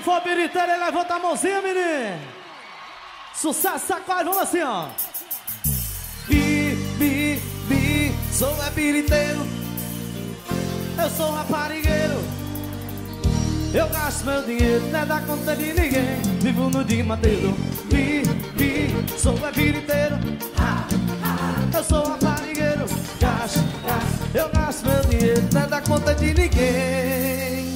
Speaker 1: for biriteiro, ele levanta a mãozinha, menino. Sucesso, sacode, vamos assim, ó. Bi, bi, bi, sou é biriteiro. Eu sou raparigueiro. Eu gasto meu dinheiro, não é da conta de ninguém. Vivo no dia inteiro. Bi, bi, sou é biriteiro. Ha, ha, eu sou raparigueiro. Gasto, gasto, eu gasto meu dinheiro, não é da conta de ninguém.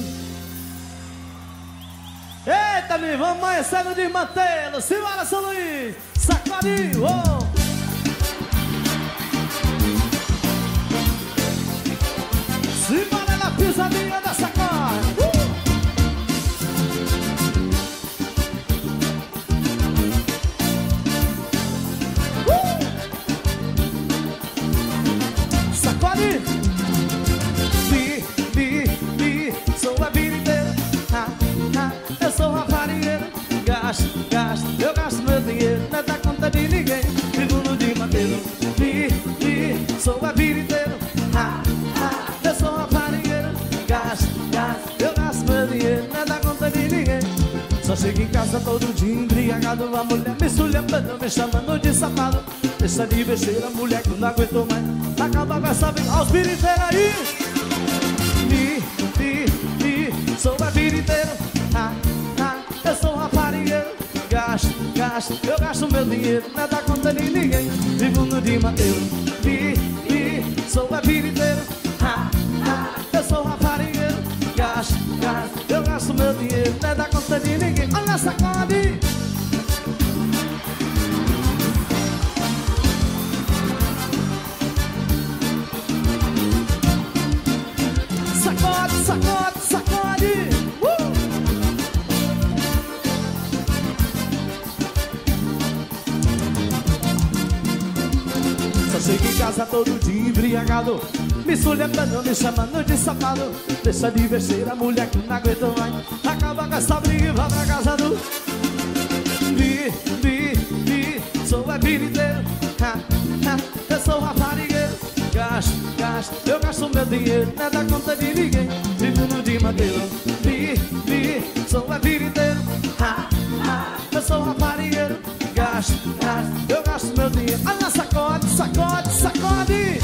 Speaker 1: Eita, me vamos amanhecer no desmantelo. Simbora, São Luís. Sacode, oh. Simbora na pisadinha da sacode. Uh. Uh. Sacode. Bi, bi, bi, sou a biriteira. Ha, ha, eu sou raparigueiro. Gasto, gasto, eu gasto meu dinheiro, não é da conta de ninguém. Vivo no dia inteiro. Bi, bi, sou a biriteiro. Ha, ha, eu sou raparigueiro. Gasto, gasto, eu gasto meu dinheiro, não é da conta de ninguém. Só chego em casa todo dia embriagado. A mulher me sulhambando, me chamando de safado. Deixa de besteira, mulher que não aguentou mais. Acaba com essa vida, ó os biriteiros aí. Mi, mi, mi, sou a biriteiro. Ha, ha, eu sou raparigueiro. Gasto, gasto, eu gasto meu dinheiro, não é da conta de ninguém. Vivo no dia inteiro. Mi, mi, sou a biriteiro. Ha, ha, eu sou raparigueiro. Gasto, gasto, eu gasto meu dinheiro, não é da conta de ninguém. Olha a sacode. Sacode, sacode, sacode. Uh! Só chego em casa todo dia embriagado, me sulhambando, me chamando de safado. Deixa de besteira, mulher que não aguentou mais. Acaba com essa briga e vai pra casa do Bi, bi, bi, sou é biriteiro. Ha, ha, eu sou raparigueiro. Gasto, gasto, eu gasto meu dinheiro, não é da conta de ninguém. Vivo no dia inteiro. Bi, bi, sou é biriteiro. Ha, ha, eu sou raparigueiro. Gasto, gasto, eu gasto meu dinheiro. Olha, sacode, sacode, sacode.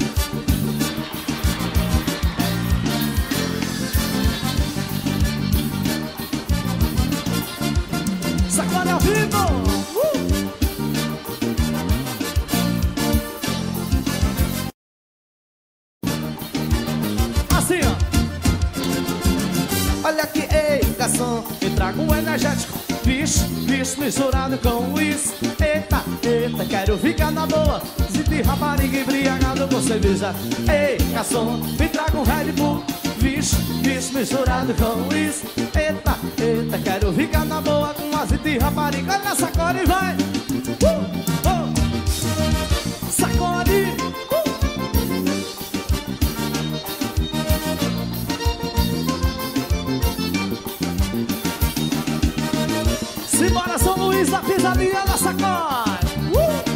Speaker 1: Sacode ao vivo. Uh! Assim, ó. Olha aqui, ei, garçom, me traga um energético. Vixe, vixe, misturado com uísque. Eita, eita, quero ficar na boa. Se de rapariga embriagado com cerveja. Ei, garçom, me traga um Red Bull. Vixe, vixe, misturado com uísque. Eita, eita, quero ficar na boa com azeite de rapariga. Olha, sacode, vai. Uh, oh. Sacode. Uh. Simbora, São Luís, da pisadinha da sacode. Uh!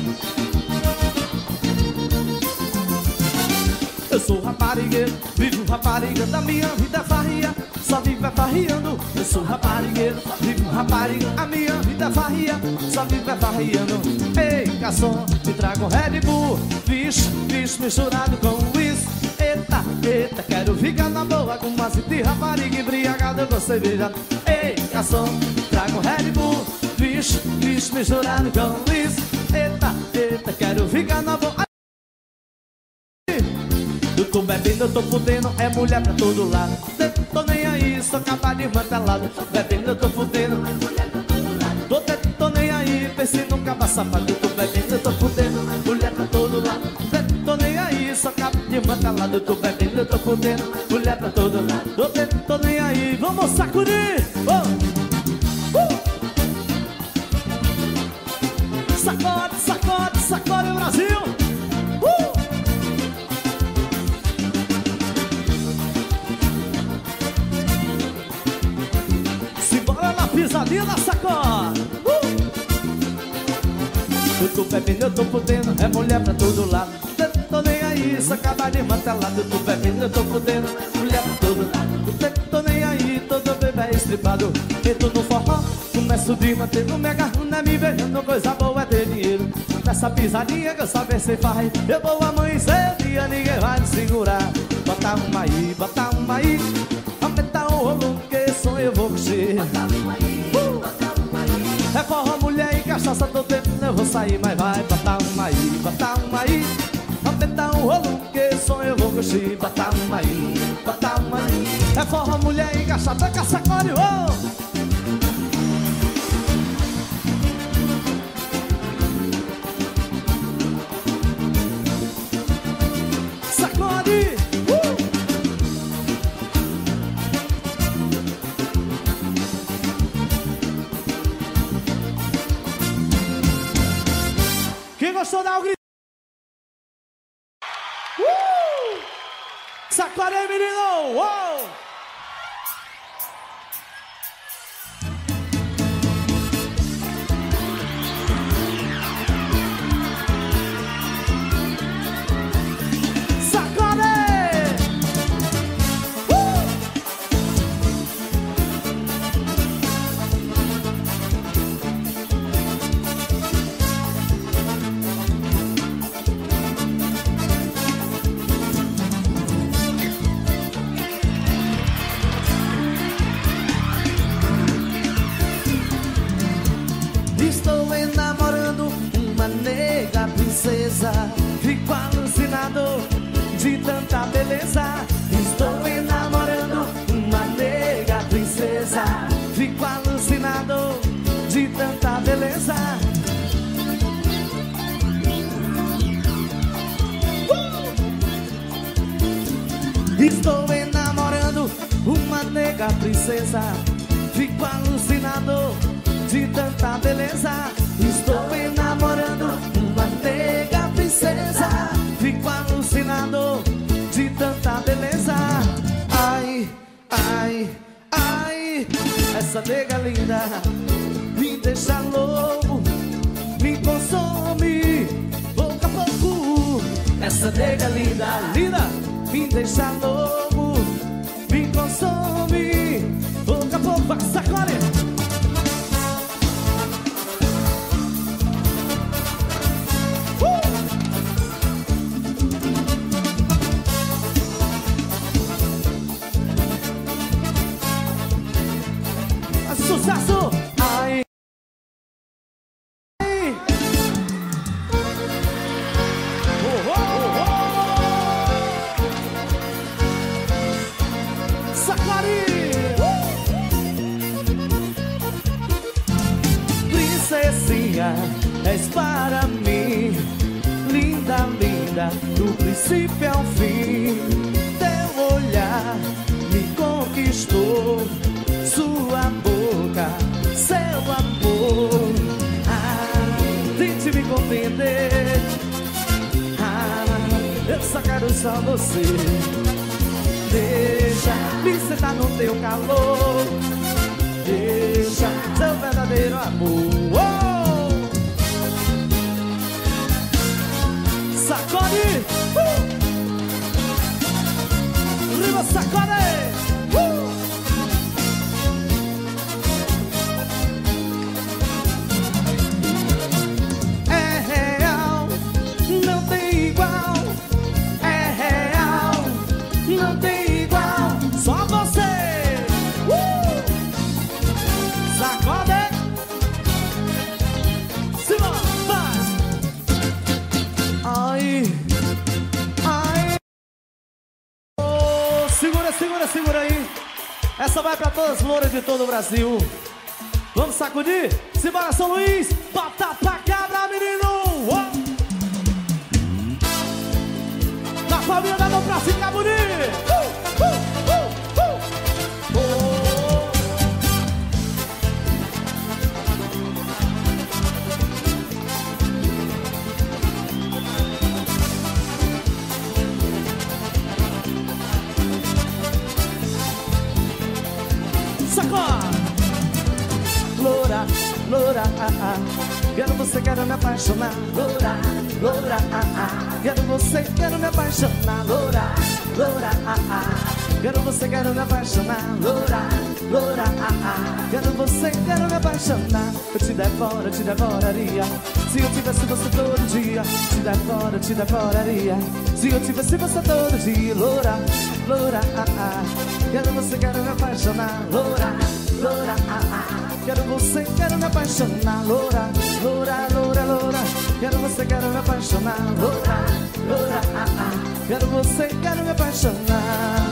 Speaker 1: Eu sou raparigueiro, vivo rapariga, da minha vida farria, só vivo é farriando. Eu sou raparigueiro, vivo rapariga, a minha vida farria, só vivo é farriando. Ei, garçom, me traga um Red Bull. Vixe, vixe, misturado com uísque. Eita, eita, quero ficar na boa com uma de rapariga embriagada com cerveja. Ei, garçom, traga um Red Bull. Vixe, vixe, misturado com uísque. Eita, eita, quero ficar na boa. Eu tô bebendo, eu tô fudendo, é mulher pra todo lado. Tô nem aí, sou capaz de mantelado. Bebendo, eu tô fudendo, é mulher pra todo lado. Tô, te, tô nem aí, pense num caba safado. Eu tô bebendo, eu tô fudendo, mulher pra todo lado. Tô nem aí, sou capaz de mantelado. Eu tô bebendo, eu tô fudendo, mulher pra todo lado. Tô, te, tô nem aí, vamos sacudir. Oh. Uh. Sacode, sacode, sacode Brasil. Uh. Pisadinha da sacode. Uh! Eu tô bebendo, eu tô fudendo, é mulher pra todo lado. Eu tô nem aí, isso acaba de martelado. Tô bebendo, eu tô fudendo, mulher todo lado. Tô nem aí, todo bebê estripado. Entro no forró, começo de manter no me agarro, né? Me beijando, coisa boa é ter dinheiro. Nessa pisadinha que eu só ver se faz, eu vou amanhecer o dia, ninguém vai me segurar. Bota uma aí, bota uma aí, aumenta o volume que som eu vou curtir. É forró, mulher e cachaça, tô tentando, eu vou sair, mas vai. Bota uma aí, bota uma aí, aumenta o volume que som eu vou curtir. Bota uma aí, bota uma aí. É forró, mulher e cachaça, caçacole, ô! Sacode! Uh! Quem gostou, dá o grito. Uh! Sacode aí, menino! Uou! Estou enamorando uma nega princesa, fico alucinado de tanta beleza. Estou enamorando uma nega princesa, fico alucinado de tanta beleza. uh! Estou enamorando uma nega princesa, fico alucinado de tanta beleza. Estou enamorando uma nega princesa, fico alucinado de tanta beleza. Ai, ai, ai, essa nega linda me deixa louco, me consome pouco a pouco. Essa nega linda, linda, me deixa louco, me consome pouco a pouco. Vai, sacode! Sucesso! Ai, ai. Oh, oh, oh. Sacari! Uh. Princesinha, és para mim, linda, linda, do princípio ao fim. Teu olhar me conquistou, sua boca, seu amor. Ah, tente me compreender. Ah, eu só quero só você. Deixa me sentar no teu calor. Deixa seu verdadeiro amor. Oh! Sacode! Uh! Riva, sacode! Uh! Não tem igual, só você. uh! Sacode. Simão, vai. Ai, ai. Oh, segura, segura, segura aí. Essa vai pra todas as louras de todo o Brasil. Vamos sacudir? Simbora, São Luís. Bota pra cabra, menino. Oh. Na família da mão pra ficar bonito. Uh, uh, uh, uh. Oh. Sacode! Loura, loura, ah, ah. Quero você, quero me apaixonar. Loura, loura, ah, ah. Quero você, quero me apaixonar, loura, loura, ah, ah. Quero você, quero me apaixonar, loura, loura, ah, ah. Quero você, quero me apaixonar. Eu te devoro, eu te devoraria. Se eu tivesse você todo dia, te devoro, eu te devoraria. Se eu tivesse você todo dia, loura, loura, ah, ah. Quero você, quero me apaixonar, loura, loura, ah, ah. Quero você, quero me apaixonar, loura, loura, loura, loura. Quero você, quero me apaixonar, loura, loura, ah, ah. Quero você, quero me apaixonar.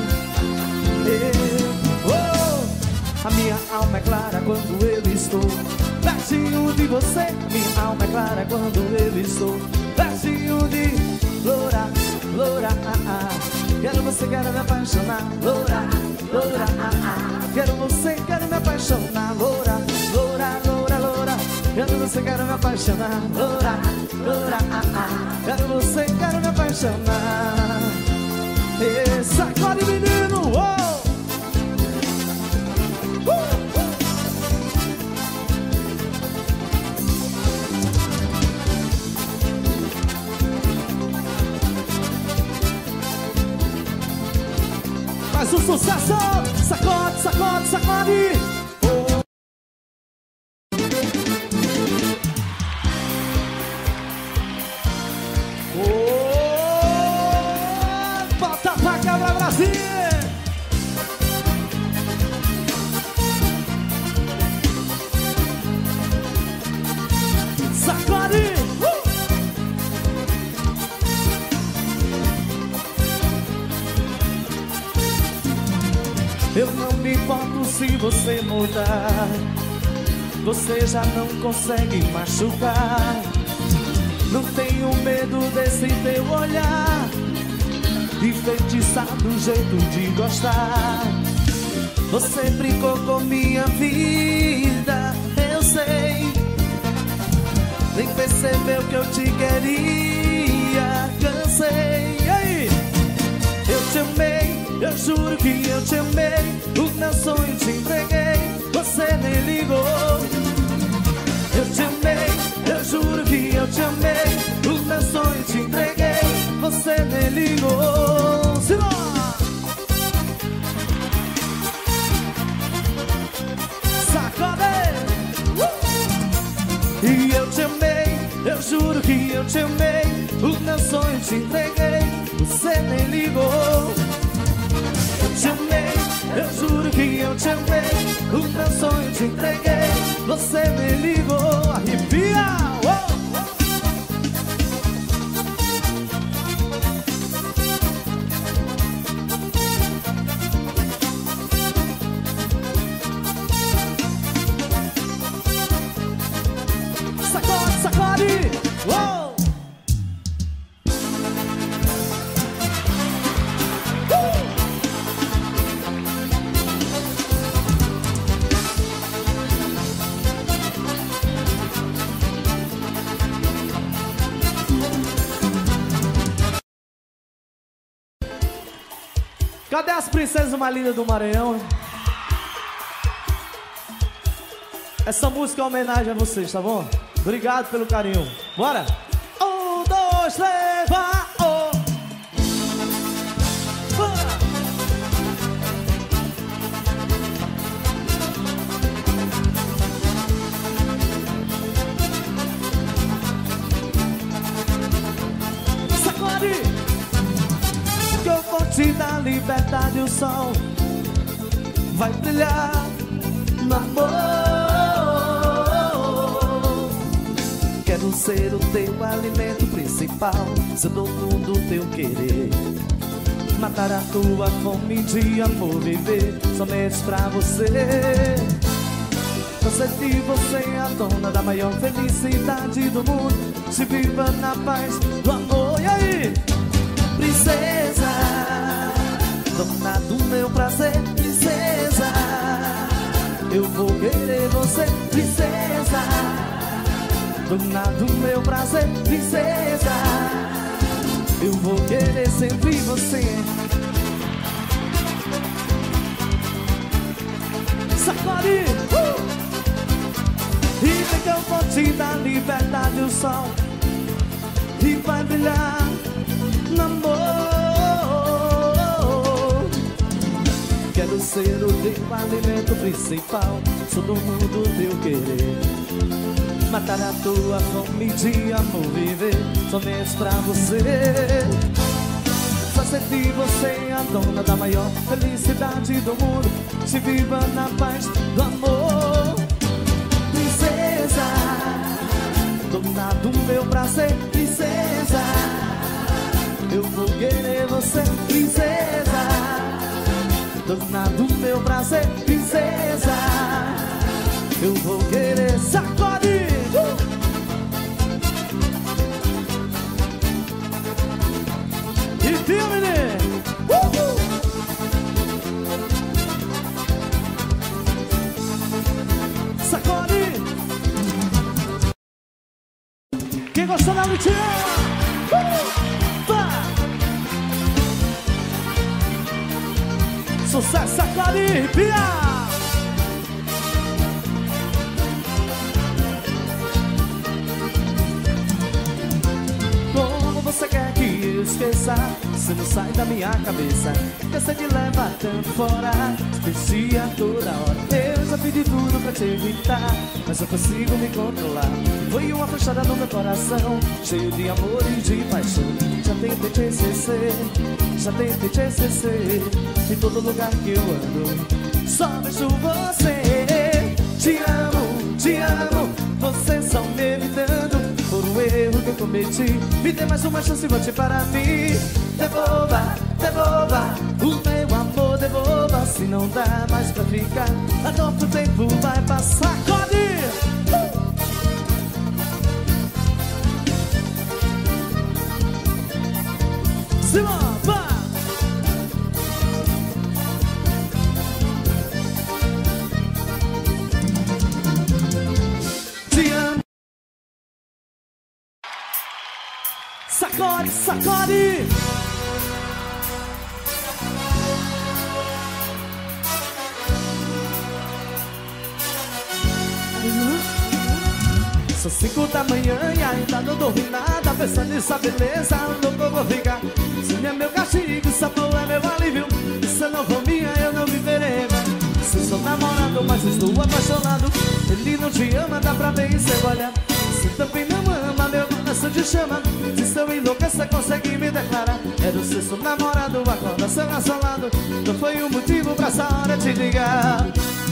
Speaker 1: Eu, oh, a minha alma é clara quando eu estou pertinho de você. Minha alma é clara quando eu estou pertinho de loura, loura, ah, ah. Quero você, quero me apaixonar, loura, loura, ah, ah. Quero você, quero me apaixonar, loura, loura, loura, loura. Quero você, quero me apaixonar, loura, loura, ah, ah. Quero você, quero me apaixonar. E sacode, menino, oh! Mais um sucesso! Sacode, sacode, sacode! Oh. Oh. Bota pra quebrar, Brasil! Sacode! Uh. Eu não me importo se você mudar. Você já não consegue machucar. Não tenho medo desse teu olhar, enfeitiçar do jeito de gostar. Você brincou com minha vida, eu sei. Nem percebeu que eu te queria, cansei. E aí? Eu te amei, eu juro que eu te amei. O meu sonho te entreguei, você nem ligou. Eu te amei, eu juro que eu te amei. O meu sonho te entreguei, você nem ligou. Simbora! Sacode! Uh! E eu te amei, eu juro que eu te amei. O meu sonho te entreguei, você nem ligou. Eu te amei, eu juro que eu te amei. O meu sonho te entreguei, você me ligou. Arrepia! Oh! Sacode, sacode! Oh! Cadê as princesas mais lindas do Maranhão? Essa música é uma homenagem a vocês, tá bom? Obrigado pelo carinho. Bora! Um, dois, três, vai! Oh. Bora! Sacode! Que eu vou te dar liberdade, o sol vai brilhar no amor. Quero ser o teu alimento principal, ser do mundo teu querer. Matar a tua fome de amor, viver somente pra você. Fazer de você a dona da maior felicidade do mundo. Se viva na paz do amor. E aí? Princesa, dona do meu prazer, princesa, eu vou querer você, princesa, dona do meu prazer, princesa, eu vou querer sempre você. Sacode! Uh! E vem que eu vou te dar liberdade, o sol. E brilhar no amor. Quero ser o teu alimento principal, sou do mundo teu querer. Matar a tua fome de amor, viver somente pra você. Fazer de você a dona da maior felicidade do mundo. Se viva na paz do amor. Princesa, dona do meu prazer. Princesa, eu vou querer você. Princesa, dona do meu prazer. Princesa, eu vou querer. Sacode! Uh! E filme, né? Uhul! Sacode! Quem gostou da lutinha? Uhul! Sucesso, sacode, pia! Você quer que eu esqueça? Você não sai da minha cabeça. Você te leva tanto fora, esquecia toda hora. Eu já pedi tudo pra te evitar, mas eu consigo me controlar. Foi uma fechada no meu coração, cheio de amor e de paixão. Já tentei te esquecer, já tentei te esquecer. Em todo lugar que eu ando, só vejo você. Te amo, te amo, você só me evitando. Por um erro que eu cometi, me dê mais uma chance, volte para mim. Devolva, devolva o meu amor, devolva. Se não dá mais pra ficar, a dor do tempo vai passar. Acorde! Uh! Simão, vai! Te amo. Sacode, sacode! São cinco da manhã e ainda não dormi nada, pensando nessa beleza, louco eu vou ficar. Se não é meu castigo, esse amor é meu alívio. Se não for minha, eu não viverei. Se sou namorado, mas estou apaixonado. Ele não te ama, dá pra ver em seu olhar. Se também não ama, meu coração te chama. Se seu enlouquecer, consegue me declarar. Quero ser seu namorado, acorda seu assolado. Não foi um motivo pra essa hora te ligar.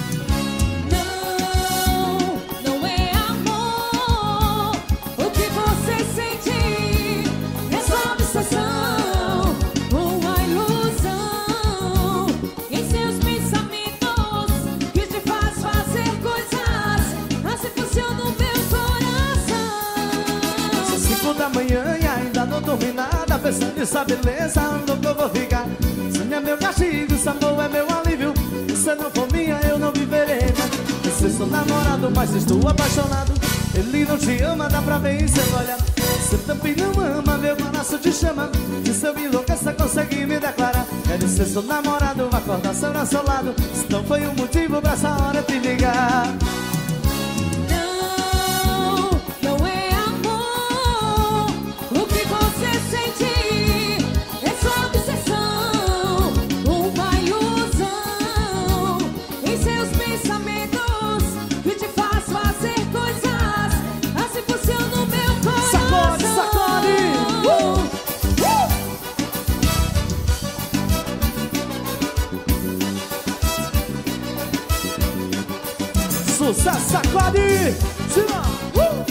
Speaker 1: Amanhã e ainda não dormi nada, pensando nessa beleza, louco eu vou ficar. Se não é meu castigo, esse amor é meu alívio. Se não for minha, eu não viverei. Se sou namorado, mas estou apaixonado. Ele não te ama, dá pra ver em seu olhar. Você também não ama, meu coração te chama. Se eu me enlouquecer, consegue me declarar. Quero ser seu namorado, acordar seu ao lado. Se não foi um motivo pra essa hora te ligar. Sucesso, sacode! Tira! Uh!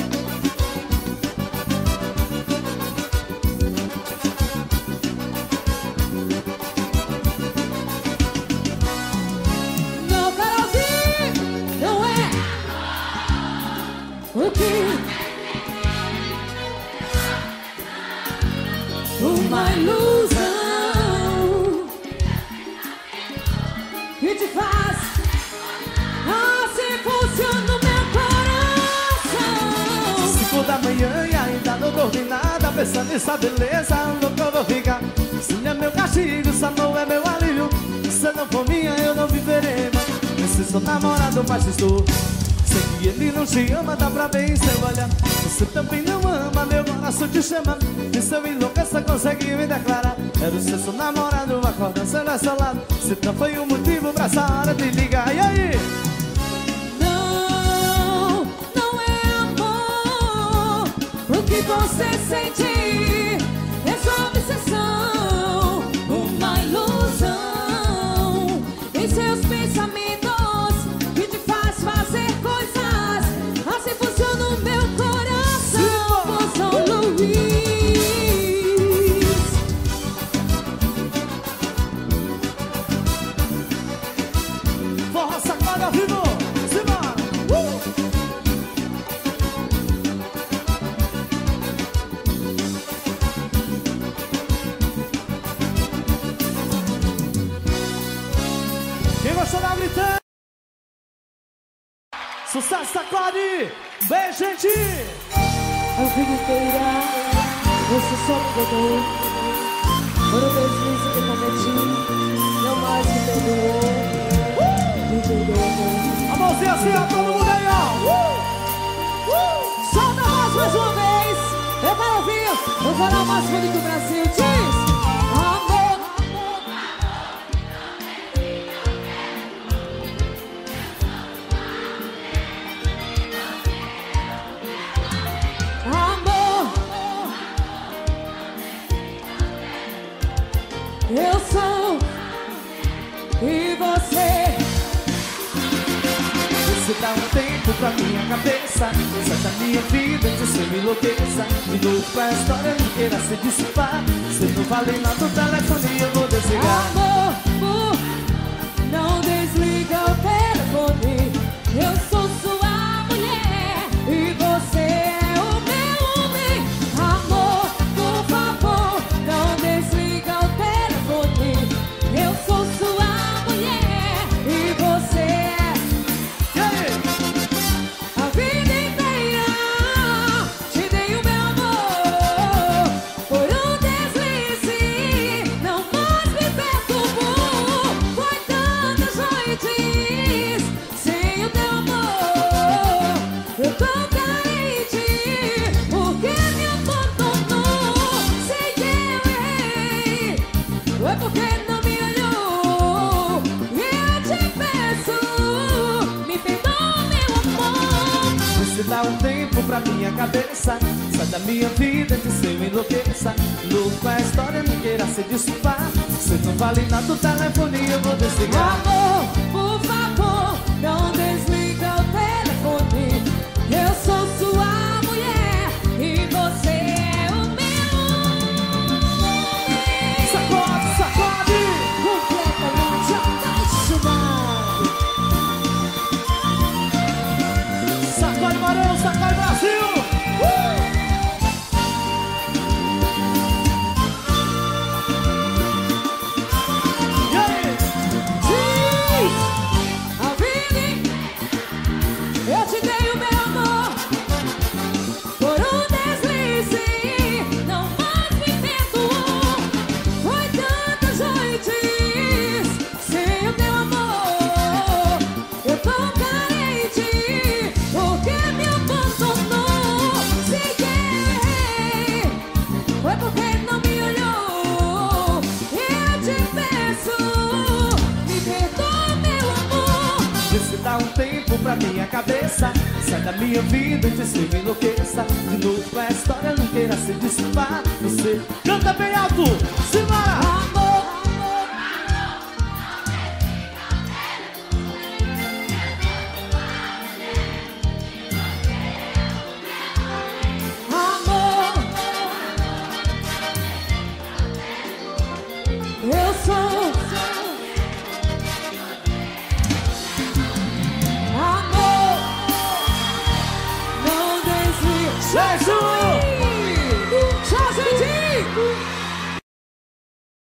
Speaker 2: Não, Carolzinho, não é o que uma ilusão que te faz assim funciona o meu coração.
Speaker 1: Cinco da manhã e ainda não dormi nada, pensando nessa beleza, louco eu vou ficar. Se não é meu castigo, esse amor é meu alívio. Se não for minha, eu não viverei mais. Se sou namorado, mas estou. Sei que ele não te ama, dá pra ver em seu olhar. Você também não ama, meu coração te chama. E se eu enlouqueça, consegue me declarar. Era o seu namorado, acordando sendo ao seu lado. Se não foi o motivo pra essa hora de ligar. E aí?
Speaker 2: Não, não é amor. O que você sente é só obsessão, uma ilusão em seus pensamentos que te faz fazer coisas. Assim funciona o meu coração, por São Luís.
Speaker 1: Forró sacada ao vivo, simbora! Uh! Quem gostou da gritando? Sucesso, sacode! Bem, gente!
Speaker 2: A vida inteira você só me perdoou por um deslize que cometi, não mais me perdoou. Me perdoou.
Speaker 1: A mãozinha assim, ó, todo mundo aí, ó! Uh! Uh!
Speaker 2: Solta a voz mais uma vez. Eu quero ouvir o coral mais bonito do Brasil. Diz: amor, amor, eu sou e você.
Speaker 1: Você dá um tempo pra minha cabeça, sai da minha vida, que você me enlouqueça. De novo pra história, não queira se desculpar. Se não vale nada o telefone, eu vou desligar.
Speaker 2: Amor, amor, não desliga o telefone. Eu sou sua mulher e você é o meu homem. Amor, por favor, não desliga o telefone. Eu sou sua mulher e você é
Speaker 1: E aí?
Speaker 2: a vida inteira. Te dei o meu amor por um deslize, não mais me perturbou. Foi tantas noites sem o teu amor. Eu tô carente porque me abandonou. Sei que eu errei, foi porque não me olhou. E eu te peço, me perdoa, meu amor.
Speaker 1: Você dá um tempo pra minha cabeça, sai da minha vida, que se eu enlouqueça. Louco com a história, não queira se desculpar. Se não vale nada o telefone, eu vou desligar.
Speaker 2: Amor, por favor, não desliga o telefone. Eu sou sua mulher e você é o meu homem.
Speaker 1: Sacode, sacode!
Speaker 2: Completamente apaixonado.
Speaker 1: Sacode Maranhão, sacode Brasil! Uh! E aí?
Speaker 2: Diz, a vida, eu te dei o meu amor por um deslize, não mais me perdoou. Foi tantas noites sem o teu amor. Eu tô carente porque me abandonou. Sei que errei, foi porque não me olhou. Eu te peço, me perdoa, meu amor.
Speaker 1: Você dá um tempo pra minha cabeça, sai da minha vida, que se me enlouqueça. De novo com a história, não queira se desculpar. Você canta bem alto, simbora!
Speaker 2: Amor, amor, eu sou